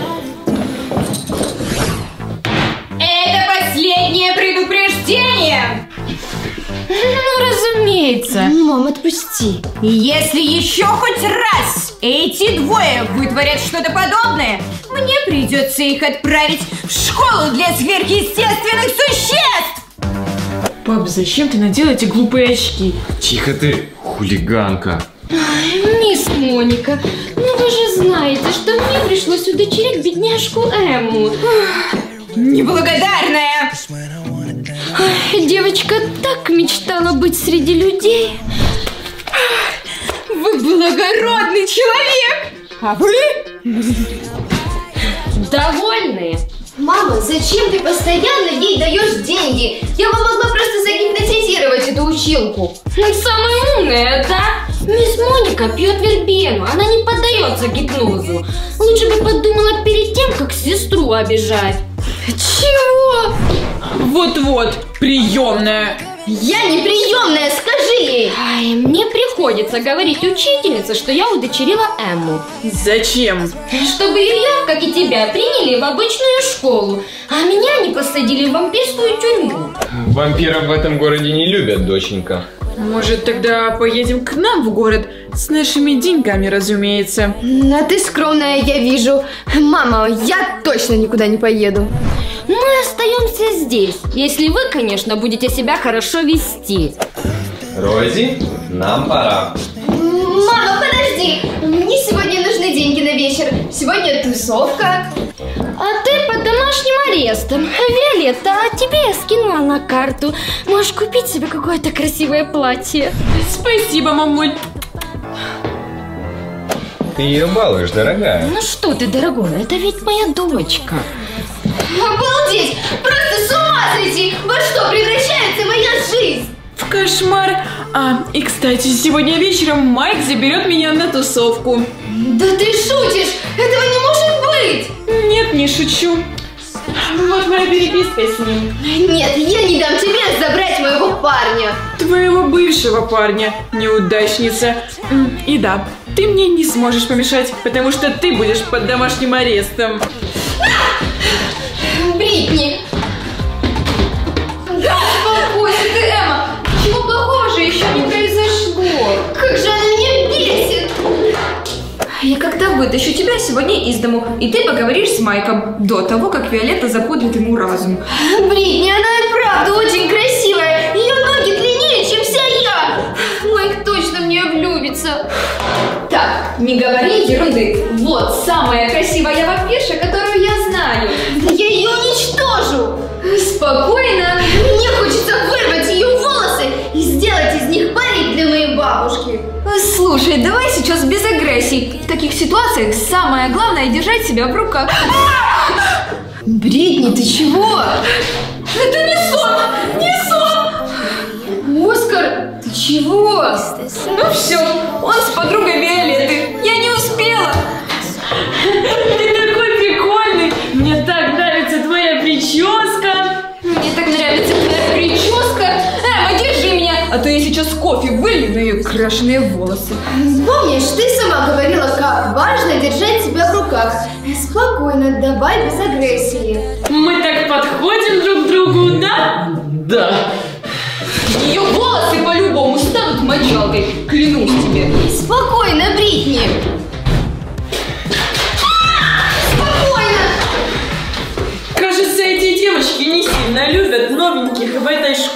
Это последнее предупреждение! Ну, разумеется. Мам, отпусти. Если еще хоть раз эти двое вытворят что-то подобное, мне придется их отправить в школу для сверхъестественных существ! Пап, зачем ты надела эти глупые очки? Тихо ты, хулиганка. Мисс Моника, ну вы же знаете, что мне пришлось удочерить бедняжку Эмму. Неблагодарная! Девочка так мечтала быть среди людей. Вы благородный человек! А вы? Довольные? Мама, зачем ты постоянно ей даешь деньги? Я бы могла просто загипнотизировать эту училку. Самая умная, да? Мисс Моника пьет вербену, она не поддается гипнозу. Лучше бы подумала перед тем, как сестру обижать. Чего? Вот-вот, приемная. Я не приемная, скажи ей. Ай, мне приходится говорить учительнице, что я удочерила Эмму. Зачем? Чтобы ее, как и тебя, приняли в обычную школу, а меня не посадили в вампирскую тюрьму. Вампиров в этом городе не любят, доченька. Может, тогда поедем к нам в город? С нашими деньгами, разумеется. А ты скромная, я вижу. Мама, я точно никуда не поеду. Мы остаемся здесь, если вы, конечно, будете себя хорошо вести. Рози, нам пора. Мама, подожди. Мне сегодня нужны деньги на вечер. Сегодня тусовка. А ты под домашним арестом. Виолетта, а тебе я скинула на карту. Можешь купить себе какое-то красивое платье. Спасибо, мамуль. Ты ее балуешь, дорогая. Ну что ты, дорогой, это ведь моя дочка. Обалдеть! Просто с ума сойти! Во что превращается моя жизнь? В кошмар. А, и кстати, сегодня вечером Майк заберет меня на тусовку. Да ты шутишь! Этого не может быть! Нет, не шучу. Вот моя переписка с ним. Нет, я не дам тебе забрать моего парня. Твоего бывшего парня, неудачница. И да, ты мне не сможешь помешать, потому что ты будешь под домашним арестом. Бритни! Да, успокойся ты, Эмма! Чего плохого еще не произошло? Как же она меня бесит! Я как-то вытащу тебя сегодня из дому, и ты поговоришь с Майком до того, как Виолетта запудрит ему разум. Бритни, она и правда очень красивая! Ее ноги длиннее, чем вся я! Майк точно в нее влюбится! Так, не говори ерунды. Вот самая красивая вампирша, которую я знаю. Да я ее уничтожу! Спокойно! Мне хочется вырвать ее волосы и сделать из них парик для моей бабушки. Слушай, давай сейчас без агрессии. В таких ситуациях самое главное держать себя в руках. Бритни, ты чего? Это не сон! Не сон! Оскар, ты чего? Ну все, он с подругой Виолетты. Я не успела. Ты такой прикольный. Мне так нравится твоя прическа. Мне так нравится твоя прическа. Эмма, держи меня, а то я сейчас кофе вылью на ее крашеные волосы. Помнишь, ты сама говорила, как важно держать себя в руках. Спокойно, давай без агрессии. Мы так подходим друг к другу, да? Да. Ее волосы по-любому станут мочалкой, клянусь тебе. Спокойно, Бритни.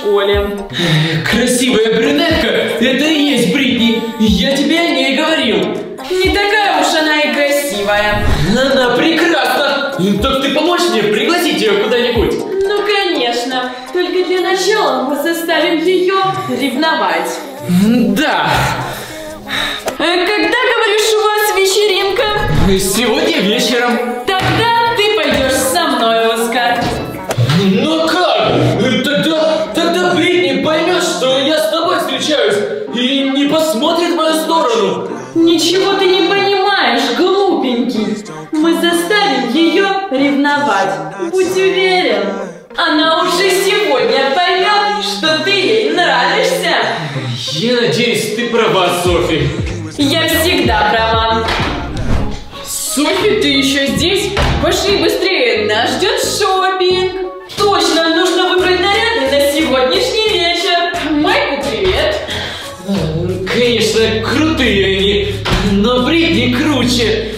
школе. Красивая брюнетка, это и есть Бритни. Я тебе о ней говорил. Не такая уж она и красивая. Она прекрасна. Так ты поможешь мне пригласить ее куда-нибудь? Ну, конечно. Только для начала мы заставим ее ревновать. Да. Когда, говоришь, у вас вечеринка? Сегодня вечером. Тогда ты пойдешь со мной, Оскар. Ну как? Тогда, тогда Бритни поймет, что я с тобой встречаюсь и не посмотрит в мою сторону. Ничего ты не понимаешь, глупенький. Мы заставим ее ревновать. Будь уверен. Она уже сегодня поймет, что ты ей нравишься. Я надеюсь, ты права, Софи. Я всегда права. Софи, ты еще здесь? Пошли быстрее, нас ждет шопинг. Точно, нужно выбрать наряды на сегодняшний вечер. Майку, привет. Конечно, крутые они, но Бритни круче.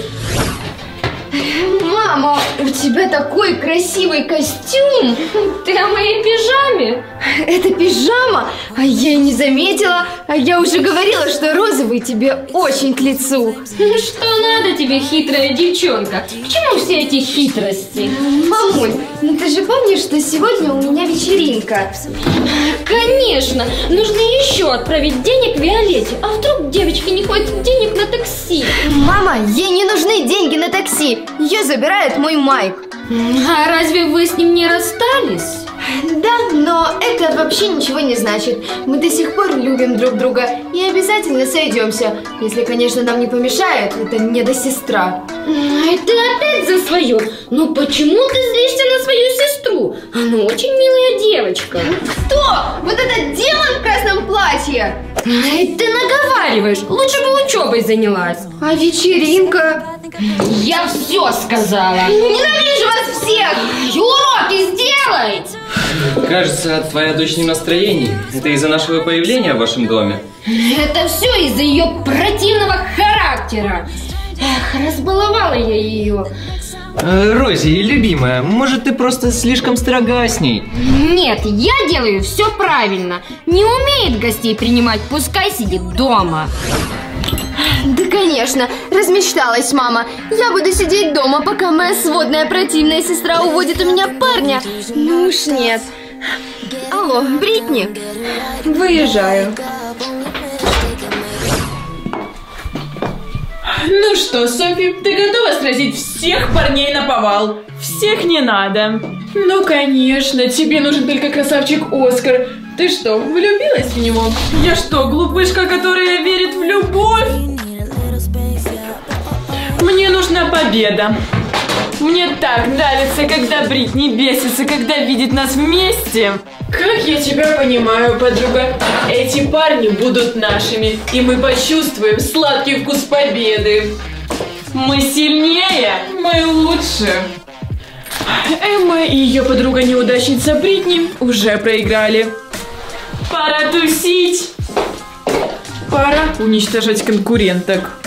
Мама, у тебя такой красивый костюм. Ты о моей пижаме? Это пижама? А я и не заметила. А я уже говорила, что розовый тебе очень к лицу. Что надо тебе, хитрая девчонка? К чему все эти хитрости? Мамуль, ну ты же помнишь, что сегодня у меня вечеринка? Конечно. Нужно еще отправить денег Виолетте. А вдруг девочке не хватит денег на такси? Мама, ей не нужны деньги на такси. Ее забирает мой Майк. А разве вы с ним не расстались? Да, но это вообще ничего не значит. Мы до сих пор любим друг друга и обязательно сойдемся. Если, конечно, нам не помешает эта недосестра. Ай, ты опять за свое. Ну почему ты злишься на свою сестру? Она очень милая девочка. Кто? Вот этот демон в красном платье? Ай, ты наговариваешь. Лучше бы учебой занялась. А вечеринка? Я все сказала. Ненавижу вас всех! И уроки сделайте! Кажется, твоя дочь не в настроении. Это из-за нашего появления в вашем доме? Это все из-за ее противного характера. Эх, разбаловала я ее. Э, Рози, любимая, может, ты просто слишком строга с ней? Нет, я делаю все правильно. Не умеет гостей принимать, пускай сидит дома. Да, конечно, размечталась мама. Я буду сидеть дома, пока моя сводная противная сестра уводит у меня парня. Ну уж нет. Алло, Бритни? Выезжаю. Ну что, Софи, ты готова сразить всех парней наповал? Всех не надо. Ну, конечно, тебе нужен только красавчик Оскар. Ты что, влюбилась в него? Я что, глупышка, которая верит в любовь? Мне нужна победа. Мне так нравится, когда Бритни бесится, когда видит нас вместе. Как я тебя понимаю, подруга. Эти парни будут нашими, и мы почувствуем сладкий вкус победы. Мы сильнее, мы лучше. Эмма и ее подруга-неудачница Бритни уже проиграли. Пора тусить. Пора уничтожать конкуренток.